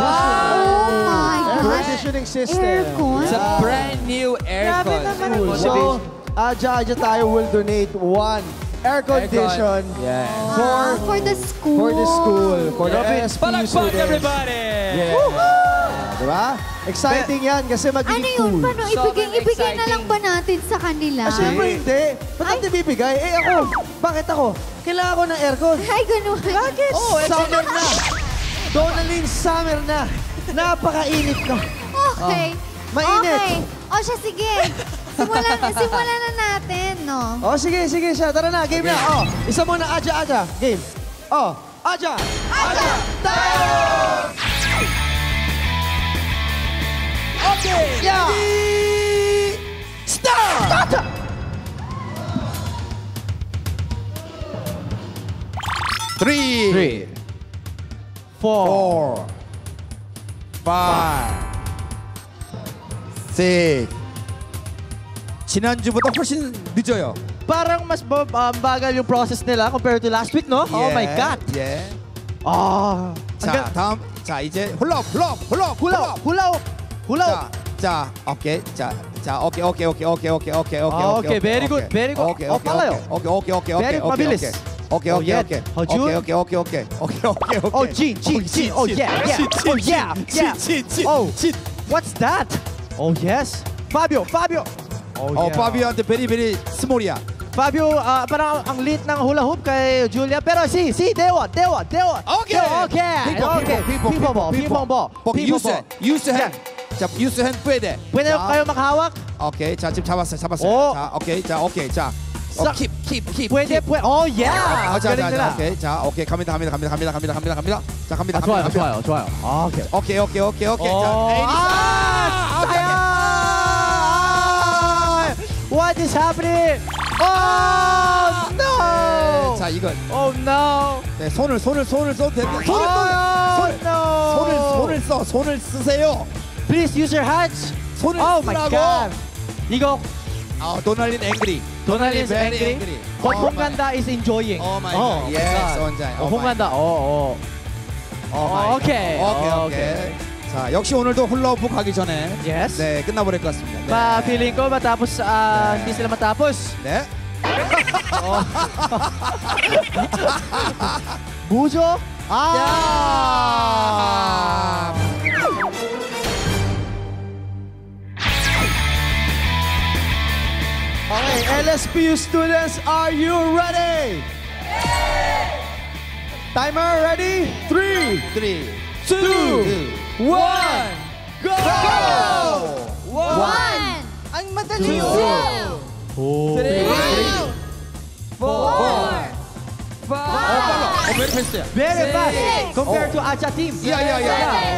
my Air gosh. conditioning system. Aircon? It's a brand new aircon. Cool. So, Aja-Aja tayo will donate one air condition Yeah. for Ah, for the school. for the school, for the L S P U Palakpak, students. everybody! Yeah. Diba? Exciting yan kasi Ano magiging yun? cool. Paano ibigay, Sobrang ibigay na lang exciting. ba natin sa kanila? Ah, syempre hindi. Ba't natin bibigay? Eh ako, bakit ako? Kailangan ko ng aircon. Ay, ganun. Bakit? Oh, summer na. Donalyn, summer na. Napakainit ka. Okay. Mainit. Okay. O siya, sige. Simulan, simulan na natin, no? Oh, sige, sige siya. Tara na, game na. Oh, isa muna, Aja, Aja. Game. Oh, Aja. Aja. Tayo! Okay. Yeah. Ready? Start! Start! Three, Three. four, five, six. 지난주보다 훨씬 늦어요. Parang mas ba- um, bagal yung process nila compared to last week, no? Oh my God. 예. Ah. 자, 다음. 자, 이제 홀업, 홀업, 홀업, Hula, hula, hula. 자, 자, 오케이. 자, 자, 오케이, 오케이, 오케이, 오케이, 오케이, 오케이, 오케이. 아, 오케이, very good, very good. 오케이, 어, 오케이, 빨라요. 오케이, 오케이, 오케이, 오케이, Very 오케이, mabilis. 오케이, Oh, 오케이, yeah. 오케이, 허준. 오케이, 오케이, 오케이, 오케이, 오케이, 오케이, 오케이. Oh, Gene, Gene, Gene. Oh, yeah, yeah. Oh, yeah, yeah. 치, 치, Oh, 치. what's that? Oh, yes. Fabio, Fabio. Oh, 어, yeah. 파비오한테 베리 베리 스몰이야. Fabio, ah, parang ang lit ng hula hoop kay Julia. Pero si, si, Dewa, Dewa, Dewa. Okay. Dewa, okay. 핑퐁, Okay. 핑퐁, Ping pong ball, 핑퐁, ping pong ball. 핑퐁. Ping pong 유스, ball. 유스 핸. 자, 유스 핸 뿌에데. Pwede 자, kayo maghawak? 오케이, 자 지금 잡았어요, 잡았어요. 오. 자, 오케이, 자, 오케이, 자, 어, 킵, 킵, 킵. Pwede, 킵. pwede. Oh, yeah. 아, 자, Galing 자, 자, nila. 오케이, 자, 오케이, 갑니다, 갑니다, 갑니다, 갑니다, 갑니다, 갑니다, 갑니다. 자, 갑니다, 아, 갑니다, 좋아요, 갑니다. 좋아요, 좋아요. 아, 오케이. 오케이, 오케이, 오케이, 오케이. 자, Oh. 에이리스. Ah! 오케이, 오케이. Ah! What is happening? Oh, no! 자, 이건. Oh no. 네, 손을 손을 손을 써도 됩니다. 손을 Oh, 써. 손을, no. 손을 손을 써. 손을 쓰세요. Please use your hands. 손을 Oh my 쓰라고. God. 이거 아, 도날린 angry. 도날린 is very angry. angry. But Oh 홍간다 is enjoying. Oh my Oh, God. Yes, God. 원장. 어, 홍간다. 어, 어. Oh my 오케이. God. 오케이, 어, 오케이. 자, 역시 오늘도 훌라후프 가기 전에 Yes. 네, 끝나버릴 것 같습니다. 네. Pa, feeling ko matapos, ah, hindi sila matapos. 네. 뭐죠? 아! Okay, L S P U students, are you ready? Timer ready? Three, three, two, one, go! One. Ang madali Two. yun. Three, Four. 어, very fast야. Very fast. Six. Compared to Acha team. 야, 야, 야.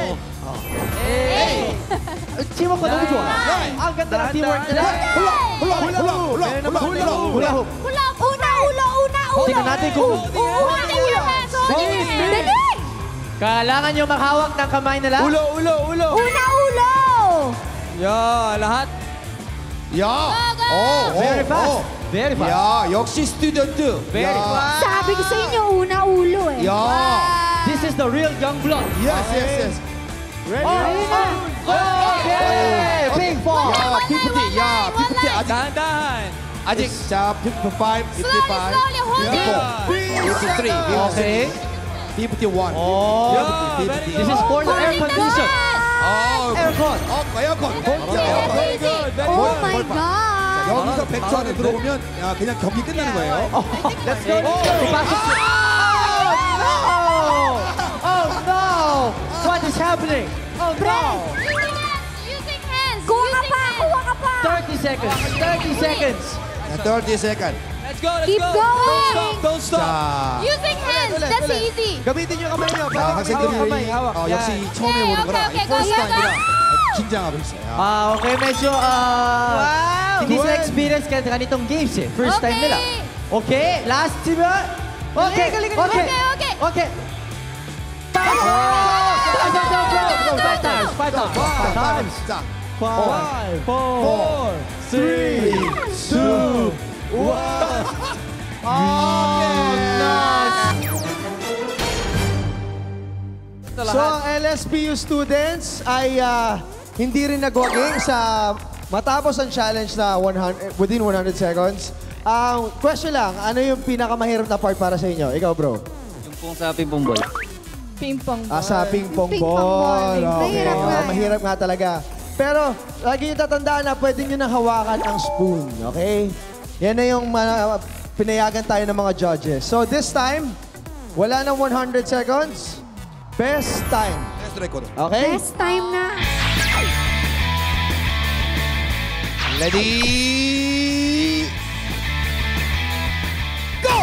팀워크 너무 좋아. Ang ganda ng teamwork nila. 훌라, 훌라, 훌라, 훌라, 훌라, 훌라, 훌라. Hula hoop. Una, una, ulo, una, ulo. Tingnan natin kung Una, ulo. Dali. kailangan nyo maghawak ng kamay nila. ulo, ulo, ulo. Una, ulo. Yeah, lahat. 야. 어, Very 어, fast. 어. Very fast. 야, 역시 스튜던트. Very 야. fast. Sabi ko sa inyo, una, ulo eh. 야. This is the real young blood. Yes, yes, yes. Oh, oh, okay. Ping pong. 야, 피프티. 야, 피프티 아직 다han. 아직 자, 피프티파이브, 피프티파이브. slowly, hold 피프티쓰리. Okay. 피프티원. Oh, 피프티. this is for the air condition. 아, Aircon. 어, 에어컨. Very good. Oh my God. 여기서 백 초 안에 들어오면 야, 그냥 경기 끝나는 거예요. Let's go. Oh, oh no! What is happening? Oh no! Using hands. Kuha ka pa, kuha ka pa. thirty seconds. thirty seconds. thirty seconds. Let's go, let's Keep go. going. Don't stop. 자, Using hands. That's easy. Gamitin nyo kamay nyo. 자, 학생들이 어, 역시 처음 해보는 거라 오케이, 오케이, 퍼스트 go, 아니라 go. 긴장하고 있어요. Ah, okay, medyo ah hindi sila experience ka ganitong games eh. First time Okay. nila. Okay, last team yun. Okay, Galing, galing, okay, okay, okay. okay. Five, go, go, go, go, go. Five times, five times, five times. 자, Five, four, three, two, one. So, ang L S P U students ay ah, hindi rin nagwagi sa matapos ang challenge na one hundred, within one hundred seconds. Ang question lang, ano yung pinakamahirap na part para sa inyo? Ikaw, bro. Yung pong sa ping pong ball. Ping pong ball. Ah, sa ping pong Ping pong ball. ball. Okay. Mahirap nga. Ah, mahirap nga talaga. Pero, lagi nyo tatandaan na pwede nyo nang hawakan ang spoon. Okay? Yan na yung uh, pinayagan tayo ng mga judges. So, this time, wala nang one hundred seconds. Best time. best record. Okay? Best time na. Ready? Go!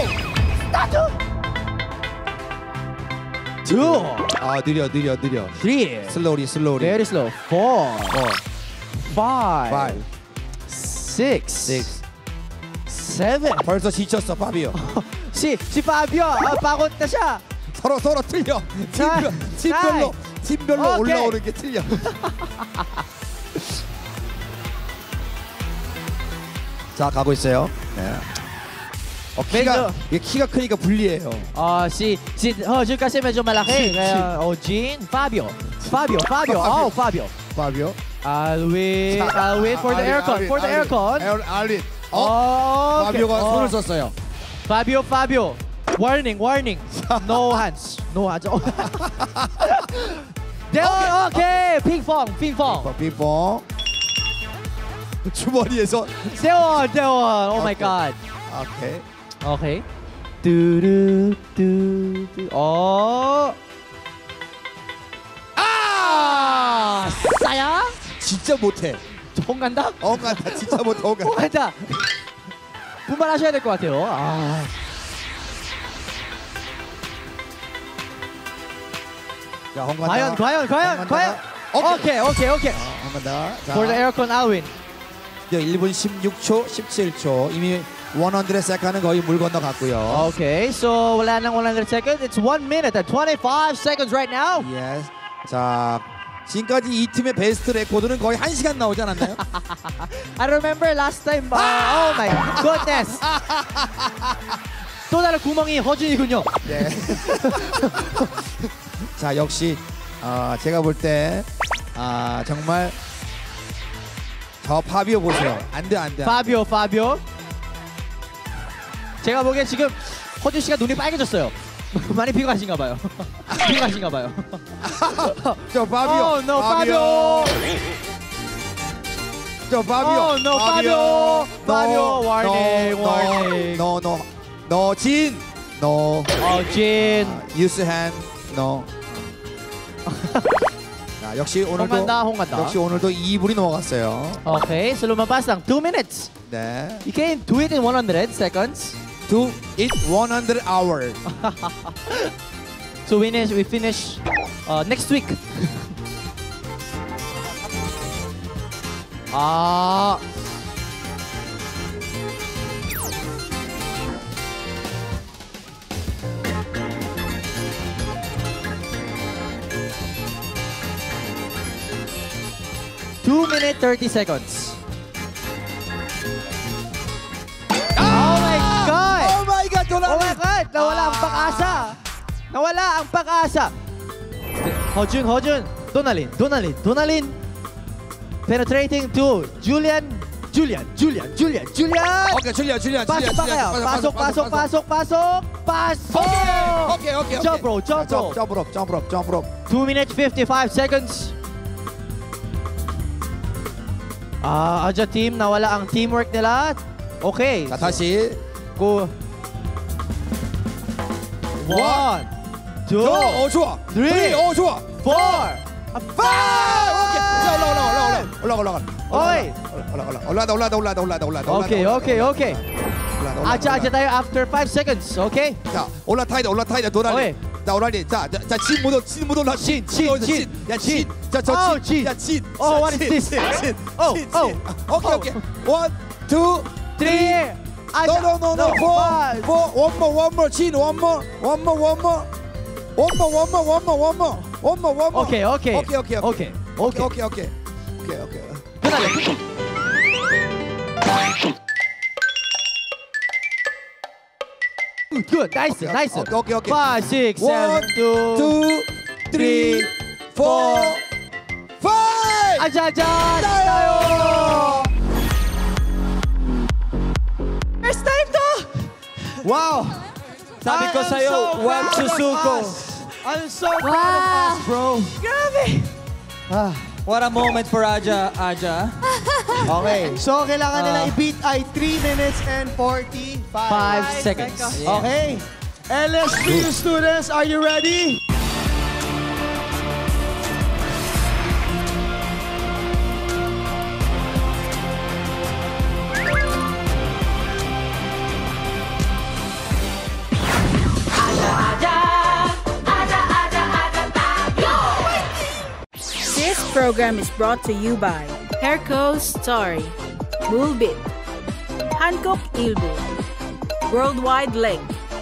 Two, 아, 느려, 느려, 느려. three, 슬로리, 슬로리. very slow. Four, Four, five, five, six, six. seven. 벌써 지쳤어, 파비오. Si, si Fabio, ah, pagod na siya. 서로 서로 틀려. 팀별, 팀별로, 팀별로 오케이. 올라오는 게 틀려. 자, 가고 있어요. 네. 어, 키가, medyo- 이게 키가 크니까 불리해요. Ah, si si Hojun kasi medyo malaki. Kaya, oh, Jean, Fabio. Fabio, Fabio, oh, Fabio. 파비오. I'll wait, I'll wait for the aircon, for the aircon. 알릿. 어? Oh, okay. 파비오가 Oh. 손을 썼어요. Fabio, Fabio. Warning, warning. No hands. No hands. Oh. okay, okay. Ping pong, ping pong. 빙봉. 주머니에서. Dewon, Dewon. Oh my Okay. God. 오케이. Okay. Do do do do. Oh. 아! sayang. 진짜 못해. 홍간다? 홍간다. 진짜 못해. 홍간다. 홍간다. 분발하셔야 될 것 같아요. 아. 자, 홍간다. 과연, 과연, 과연, 홍간다. 과연. 오케이, 오케이, 오케이. 홍간다. 자, For the aircon, I'll win. 일 분 십육 초, 십칠 초. 이미 hundred seconds는 거의 물 건너갔고요. Okay, so wala nang one hundred seconds. It's one minute and twenty-five seconds right now. Yes. 자, 지금까지 이 팀의 베스트 레코드는 거의 한 시간 나오지 않았나요? I remember last time. Uh, oh my goodness. 또 다른 구멍이 허준이군요. 네. 자, 역시 어, 제가 볼 때 아, 정말 저 파비오 보세요. 안 돼, 안 돼. 파비오, 파비오. 제가 보기엔 지금 허준 씨가 눈이 빨개졌어요. 많이 피곤하신가 봐요. 피곤하신가 봐요. 저 파비오. Oh no, 파비오. 저 파비오. Oh no, 파비오. 파비오, warning, warning. No, no, no, 진. No. Oh, 진. Use hand. No. 자, 역시 오늘도 홍간다, 홍간다. 역시 오늘도 이 분이 넘어갔어요. Okay, so lumabas lang two minutes. 네. You can do it in one hundred seconds. Do it one hundred hours. So we finish, we finish uh, next week. 아. two minutes thirty seconds. Oh my God! Oh my God! Oh my God! Nawala ang pag-asa! Nawala ang pag-asa! Hojun, Hojun! Donalyn, Donalyn, Donalyn! Penetrating to Julian, Julian, Julian, Julian, Julian! Okay, Julian, Julian, Pasok Julian, pa kayo! Julian. Pasok, pasok, pasok, pasok! Pasok! Okay, okay, okay. Jump rope, jump rope! Jump rope, jump rope, jump rope. two minutes fifty-five seconds. Ah, Aja team, nawala ang teamwork nila. Okay. 자, 다시. Go. One, two, 어, 좋아. three, 어, 좋아. four, five. 오케이. 자, 올라, 올라, 올라, 올라, 올라, 올라, Oy. 올라, 올라, 올라다, 올라다, 올라다, 올라다, 올라다. Okay, okay, okay. Aja, Aja tayo after five seconds. Okay. 자, 올라타야 돼, 올라타야 돼, 도라리. 오케이. 자, 오라리. 자, 자, 자, 진 못, 진 못 올라. 진, 진, 진. 야, 진. 자, 저 Oh, 진. 진. 야, 진. Oh, 자, what is 진, this? 진, 진, Oh, 진, oh, 진. 오케이, 오케이. One, two, three. No, no, no, no. Four, five. four. One more, one more. 진, one more, one more, one more. One more, one more, one more, one more. One more, one more. Okay, okay. 오케이, 오케이, Okay, 오케이, okay. 오케이, 오케이. 오케이, 오케이. Donalyn. Good, nice, Okay, nice. okay, okay, okay. Five, six, seven, One, two, two, three, four, five. Aja, Aja, tayo! First time to! Wow. Sabi ko sa'yo, huwag susuko. I'm so proud of us, bro. Grabe! Ah, what a moment for Aja, Aja. Okay, so kailangan nila i-beat ay three minutes and forty-five Five seconds. Okay. L S P U students, are you ready? This program is brought to you by Hairco Story, Moolbit, Hankook Ilbu, Worldwide Link.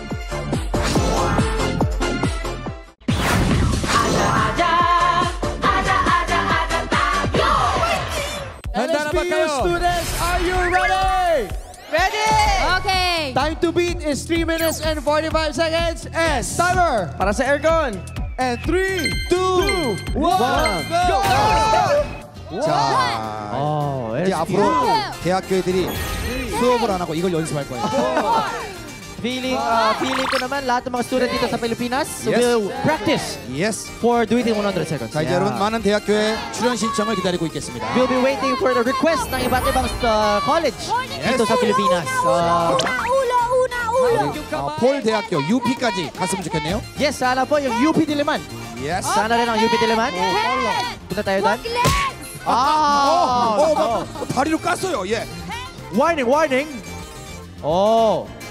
Handa na ba kayo? Students, are you ready? Ready? Okay. Time to beat is three minutes and forty-five seconds. And timer para sa aircon. And three, two, one, go! 자, Oh, 이제 L S P U. 앞으로 대학교 애들이 수업을 안 하고 이걸 연습할 거예요. Feeling, uh, feeling ko naman lahat ng mga student dito sa Pilipinas Yes. will practice Yes. for do it in one hundred seconds. 자, 이제 여러분 많은 대학교에 출연 신청을 기다리고 있겠습니다. We'll be waiting for the request ng iba't ibang uh, college dito sa Pilipinas. Uh, Ulo, una, ulo. 어, 폴 대학교 유피까지 갔으면 좋겠네요. yes, sana po yung U P Diliman. Yes. Sana rin ang U P Diliman. Punta tayo doon. 어, Ah! 어, 막 다리로 깠어요. 예. Warning, warning. Oh.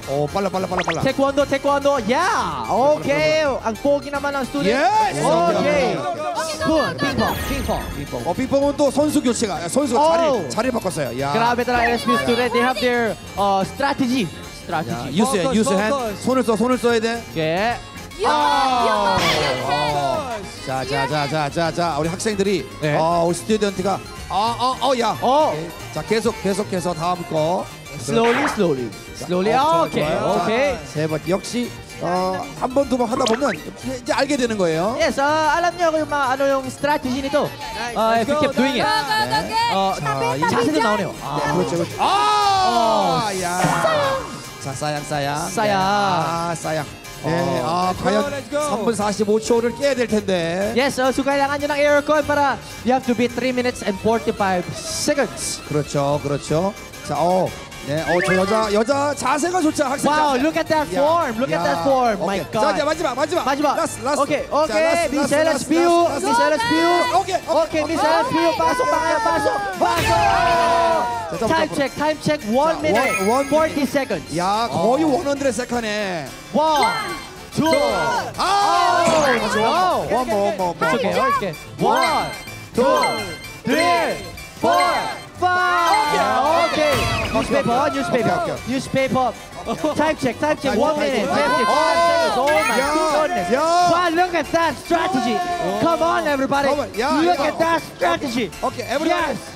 Oh, pala, pala, pala, pala. Taekwondo, taekwondo. Yeah! Okay. Ang pogi naman ng student. Yes! Okay. Spoon, ping-pong, ping-pong. 핑퐁. 어, 핑퐁은 또 선수 교체가, 선수가 자리, 자리 바꿨어요. 야. Grabe talaga L S P U student. They have their uh, strategy. Strategy. use hand, use hand. 손을 써, 손을 써야 돼. Okay. 아! 자, 자, 자, 자, 자, 자, 우리 학생들이, 네. 어, 우리 스튜던트가, 어, 어, 어, 야. 어. 자, 계속, 계속해서 다음 거. Slowly, slowly. Slowly. 어, Okay, 좋아요. okay. 자, 세 번. 역시 어, 한 번, 두 번 하다 보면 이제 알게 되는 거예요. Yes, uh, alam niyo kung ma- ano yung strategy nito. Uh, if you keep doing it. 네. 어, 자, 자세도 나오네요. 네, 그렇죠, 그렇죠. 아, 야. 자, 싸양, 싸양. 싸양. 네. 아, 싸양. 네, 아, 과연 삼 분 사십오 초를 깨야 될 텐데. Yes, uh, so kailangan nyo ng aircon para you have to be three minutes and forty-five seconds. 그렇죠, 그렇죠. 자, 어, 네, 어, 저 여자, 여자 자세가 좋죠, 학생. Wow, 자세. look at that 야, form. Look at 야. that form. My 오케이. God. 자, 이제 마지막, 마지막. 마지막. 라스트, 라스트. Okay, 자, okay. 라스트, Miss 라스트, L S P U. 라스트, Miss L S P U. 오케이, Okay, Miss L S P U. Pasok pa kayo, pasok. Pasok. Time check, time check. One 자, minute, 원- 원 forty seconds. 야, 거의 원헌드레 세컨에. One, two. 아, Oh, 좋아. 원, 뭐, 뭐, 뭐. It's okay, it's okay. One, two, three, four, five. Okay. Newspaper, newspaper, newspaper. Time check, time check. One minute, fifty-five seconds. Oh my goodness. Wow, look at that strategy. Come on, everybody. Come on. Yeah, Look yeah. at that strategy. Okay, everybody. Yes.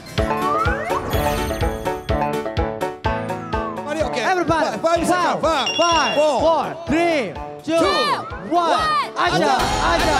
Okay. Everybody. Five, five seconds. Five, Five, four, four, three, two, one. Aja, aja.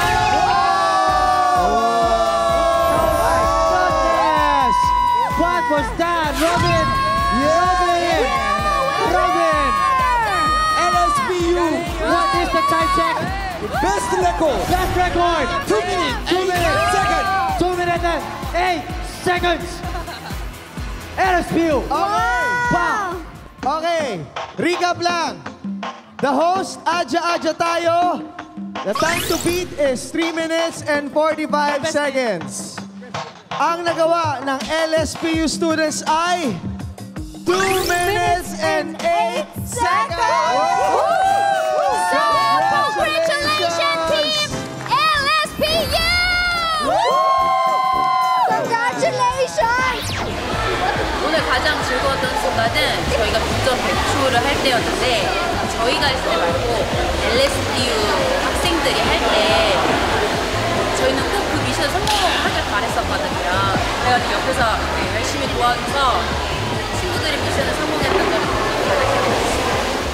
Oh my goodness. What was that, Robin? Robin. Robin. L S P U. What is the time check? Best record. Best record. Two minutes. Two minutes. Second. Two minutes and eight seconds. L S P U. Wow. Okay, recap lang. The host, Aja-Aja tayo. The time to beat is three minutes and forty-five seconds. Ang nagawa ng L S P U students ay two minutes and eight seconds! So, congratulations, team L S P U! Congratulations! 오늘 가장 즐거웠던 순간은 저희가 빅점 배출을 할 때였는데 저희가 했을 때 말고 L S P U 학생들이 할 때 저희는 꼭 그 미션을 성공하길 바랬었거든요. 그래가지고 옆에서 이렇게 열심히 도와줘서 친구들이 미션을 성공했던 걸 기억해요.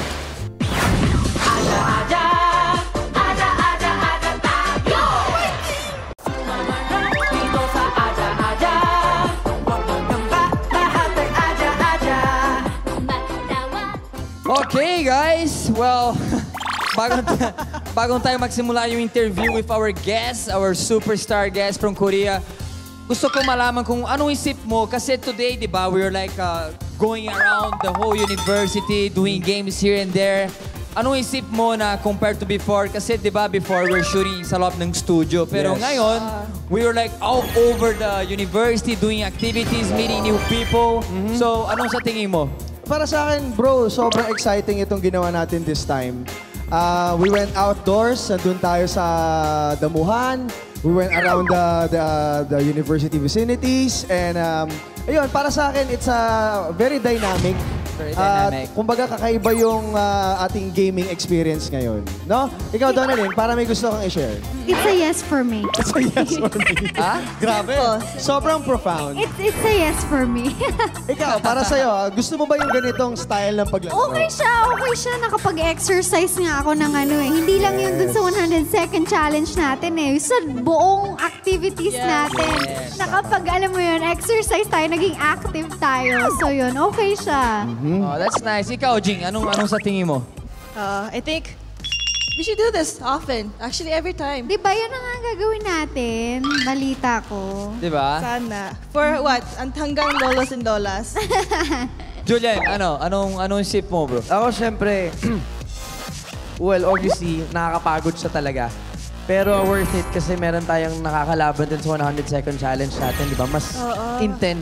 Okay, guys. Well, bagong, bagong tayo magsimula yung interview with our guest, our superstar guest from Korea. Gusto ko malaman kung anong isip mo kasi today, di ba, we're like uh, going around the whole university, doing games here and there. Anong isip mo na compared to before? Kasi di ba before we're shooting sa loob ng studio. Pero Yes. ngayon, we were like all over the university doing activities, meeting new people. So, anong sa tingin mo? Para sa akin, bro, sobrang exciting itong ginawa natin this time. Uh, we went outdoors, nandun tayo sa damuhan. We went around the, the, the university vicinities. And um, ayun, para sa akin, it's a very dynamic. Very At dynamic. kumbaga kakaiba yung uh, ating gaming experience ngayon. No? Ikaw, Donalyn, para may gusto kang i-share. It's a yes for me. It's a yes for me. Ha? Grabe. Sobrang profound. It's, it's a yes for me. Ikaw, para sa'yo, ah, gusto mo ba yung ganitong style ng paglaro? Okay siya, okay siya. Nakapag-exercise nga ako ng ano eh. Hindi lang yun dun sa one hundred second challenge natin eh. Sa buong activities natin. Nakapag, alam mo yun, exercise tayo, naging active tayo. So yun, okay siya. Oh, that's nice. Ikaw, Jing, anong, anong sa tingin mo? Uh, I think we should do this often. Actually, every time. Di ba yun ang nga gagawin natin? Balita ko. Di ba? Sana. For what? Ang hanggang lolos and lolas. Julian, ano? Anong, anong isip mo, bro? Ako, syempre, well, obviously, nakakapagod siya talaga. Pero worth it kasi meron tayong nakakalaban din sa one hundred second challenge natin, di ba? Mas Oo. intense.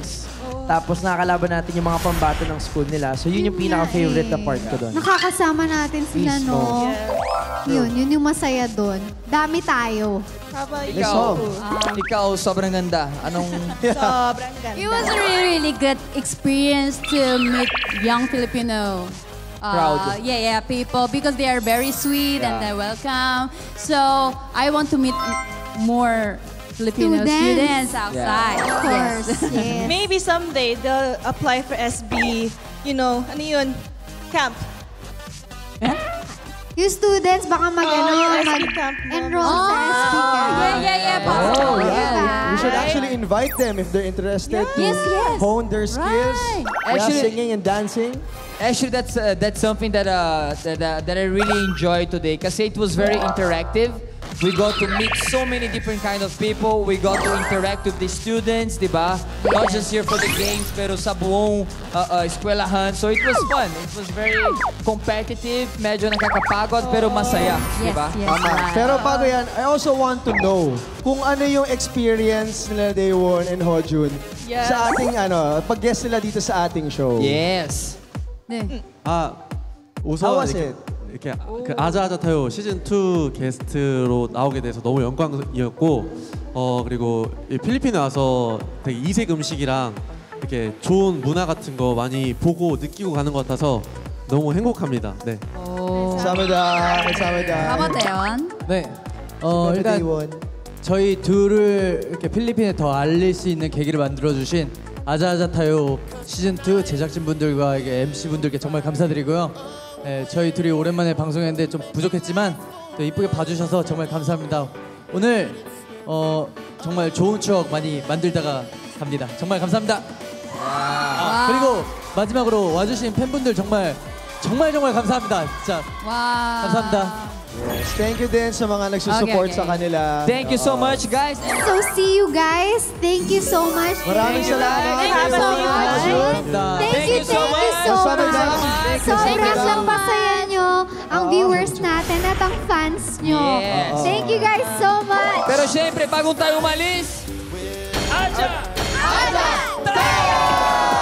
Tapos nakakalaban natin yung mga pambato ng school nila. So yun yung pinaka-favorite na part ko doon. Nakakasama natin sila, Mismo. no? Yun, yun yung masaya doon. Dami tayo. Ikaw, ikaw, sobrang ganda. Anong... Sobrang ganda. It was a really, really good experience to meet young Filipino uh, Proud. yeah, yeah, people because they are very sweet and Yeah. they welcome. So I want to meet more Filipino Students. students, outside. Of course, yes. Maybe someday they'll apply for S B, you know, ano yun? Camp. Yung students, baka mag-ano, Oh, S B mag-enroll camp. sa S B camp. Yeah, yeah, yeah. Oh, possible. yeah. We should Right? actually invite them if they're interested to Yes, yes. hone their skills. Right. Yeah, Actually- singing and dancing. Actually, that's uh, that's something that uh, that, uh, that I really enjoyed today kasi it was very interactive. We got to meet so many different kind of people. We got to interact with the students, di ba? Not just here for the games, pero sa buong uh, uh, eskwelahan. So it was fun. It was very competitive, medyo nakakapagod, pero masaya, di ba? Tama. Pero bago yan, I also want to know kung ano yung experience nila Daewon and Hojun Yes. sa ating ano, pag-guest nila dito sa ating show. Yes. 네. 아 우선 How was 이렇게, it? 이렇게 그 아자아자 타요 시즌 투 게스트로 나오게 돼서 너무 영광이었고 어 그리고 이 필리핀에 와서 되게 이색 음식이랑 이렇게 좋은 문화 같은 거 많이 보고 느끼고 가는 것 같아서 너무 행복합니다. 네. 감사합니다. 감사합니다. 가마대원. 네. 어, 일단 저희 둘을 이렇게 필리핀에 더 알릴 수 있는 계기를 만들어주신 아자아자타요 시즌투 제작진분들과 이게 엠씨분들께 정말 감사드리고요. 네, 저희 둘이 오랜만에 방송했는데 좀 부족했지만 또 이쁘게 봐주셔서 정말 감사합니다. 오늘 어, 정말 좋은 추억 많이 만들다가 갑니다. 정말 감사합니다. 아, 그리고 마지막으로 와주신 팬분들 정말 정말 정말 감사합니다. 진짜 와. 감사합니다. Yes, thank you din sa mga nagsusupport Okay, okay. sa kanila. Thank you so much, guys. So see you guys. Thank you so much. Maraming salamat. Thank you so much. Thank you, thank you so much. Sobrang napasaya nyo ang viewers natin at ang fans nyo. Yes. Thank you guys so much. Pero syempre, bago tayo umalis, Aja! Aja! Tayo!